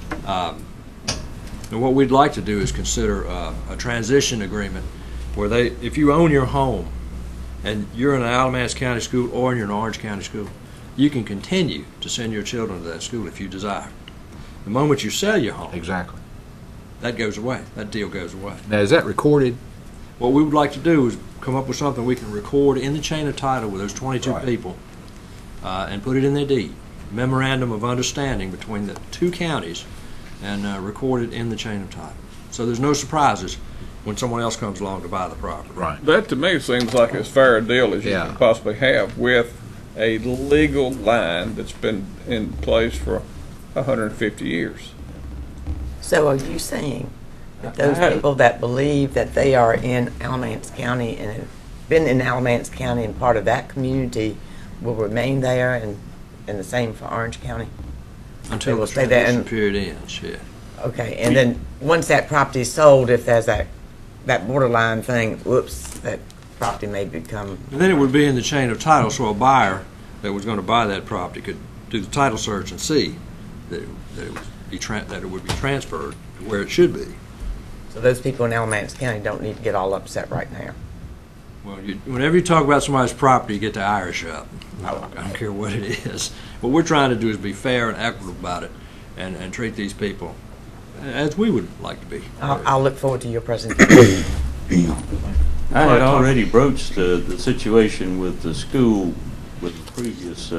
Speaker 6: And what we'd like to do is consider a transition agreement where if you own your home and you're in an Alamance County school or you're in an Orange County school, you can continue to send your children to that school if you desire. The moment you sell your home,
Speaker 3: exactly,
Speaker 6: that goes away. That deal goes away.
Speaker 3: Now, is that recorded?
Speaker 6: What we would like to do is come up with something we can record in the chain of title with those 22 people and put it in their deed. Memorandum of understanding between the two counties and record it in the chain of title. So there's no surprises when someone else comes along to buy the property.
Speaker 3: Right.
Speaker 10: That to me seems like as fair a deal as you can possibly have with a legal line that's been in place for 150 years.
Speaker 8: So are you saying that those people that believe that they are in Alamance County and have been in Alamance County and part of that community will remain there, and the same for Orange County?
Speaker 6: Until the transition period ends, yeah.
Speaker 8: Okay, and then once that property is sold, if there's that borderline thing, whoops, that property may become...
Speaker 6: And then it would be in the chain of title, so a buyer that was going to buy that property could do the title search and see that it would be transferred to where it should be.
Speaker 8: So those people in Alamance County don't need to get all upset right now.
Speaker 6: Well, whenever you talk about somebody's property, you get the Irish up. I don't care what it is. What we're trying to do is be fair and equitable about it and treat these people as we would like to be.
Speaker 8: I'll look forward to your presentation.
Speaker 19: I had already broached the situation with the school, with the previous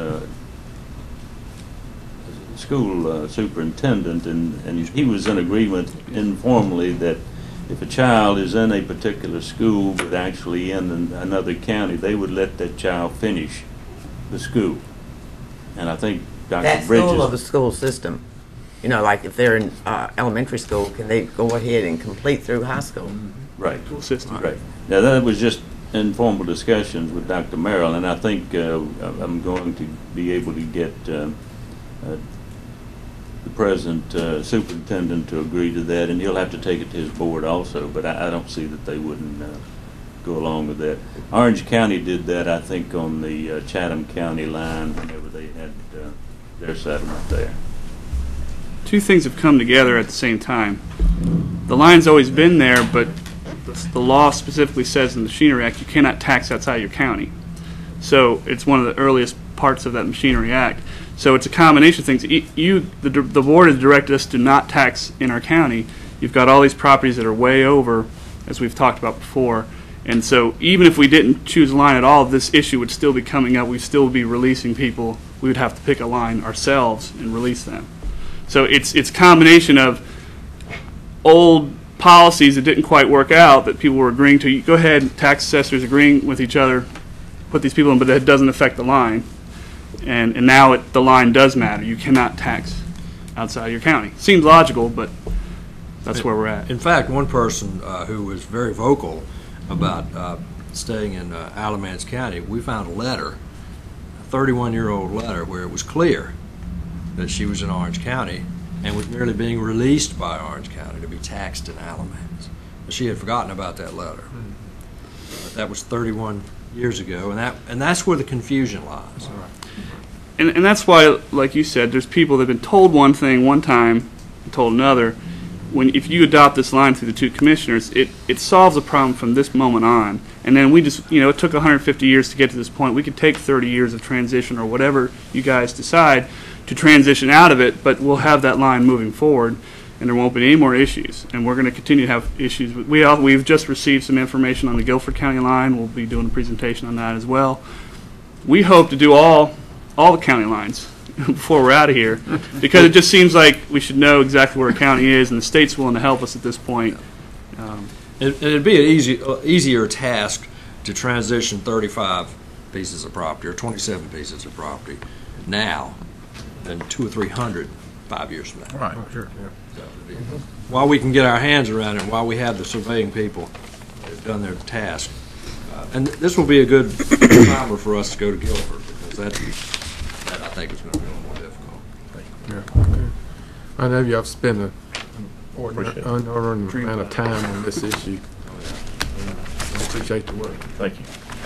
Speaker 19: school superintendent, and he was in agreement informally that if a child is in a particular school but actually in another county, they would let that child finish the school. And I think Dr. Bridges...
Speaker 8: That's all of the school system. You know, like if they're in elementary school, can they go ahead and complete through high school?
Speaker 19: Right.
Speaker 20: School system.
Speaker 19: Right. Now that was just informal discussions with Dr. Merrill, and I think I'm going to be able to get the present superintendent to agree to that, and he'll have to take it to his board also, but I don't see that they wouldn't go along with that. Orange County did that, I think, on the Chatham County line whenever they had their settlement there.
Speaker 20: Two things have come together at the same time. The line's always been there, but the law specifically says in the Machinery Act you cannot tax outside your county. So it's one of the earliest parts of that Machinery Act. So it's a combination of things. The board has directed us to not tax in our county. You've got all these properties that are way over, as we've talked about before. And so even if we didn't choose a line at all, this issue would still be coming up. We'd still be releasing people. We would have to pick a line ourselves and release them. So it's a combination of old policies that didn't quite work out that people were agreeing to. Go ahead, tax assessors agreeing with each other, put these people in, but that doesn't affect the line. And now the line does matter. You cannot tax outside your county. Seems logical, but that's where we're at.
Speaker 6: In fact, one person who was very vocal about staying in Alamance County, we found a letter, a 31-year-old letter, where it was clear that she was in Orange County and was merely being released by Orange County to be taxed in Alamance. She had forgotten about that letter. But that was 31 years ago, and that's where the confusion lies.
Speaker 20: And that's why, like you said, there's people that have been told one thing one time and told another. If you adopt this line through the two commissioners, it solves a problem from this moment on. And then we just, it took 150 years to get to this point. We could take 30 years of transition or whatever you guys decide to transition out of it, but we'll have that line moving forward, and there won't be any more issues. And we're going to continue to have issues. We've just received some information on the Guilford County line. We'll be doing a presentation on that as well. We hope to do all the county lines before we're out of here, because it just seems like we should know exactly where a county is, and the state's willing to help us at this point.
Speaker 6: It'd be an easier task to transition 35 pieces of property or 27 pieces of property now than 200 or 300 5 years from now.
Speaker 2: Right, sure. Yeah.
Speaker 6: So, while we can get our hands around it, while we have the surveying people that have done their task, and this will be a good timer for us to go to Guilford, because that I think is going to be a little more difficult.
Speaker 2: Yeah. Okay. I know y'all spent an inordinate amount of time on this issue. I appreciate the work.
Speaker 17: Thank you.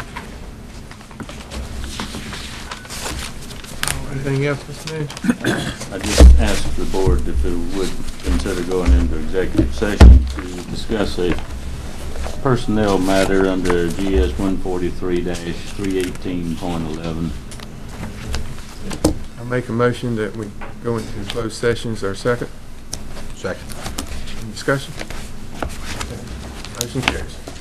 Speaker 2: Anything else, Mr. Manager?
Speaker 19: I just asked the board if it would consider going into executive session to discuss a personnel matter under GS 143-318.11.
Speaker 2: I make a motion that we go into closed sessions. Our second?
Speaker 3: Second.
Speaker 2: Any discussion? Motion carries.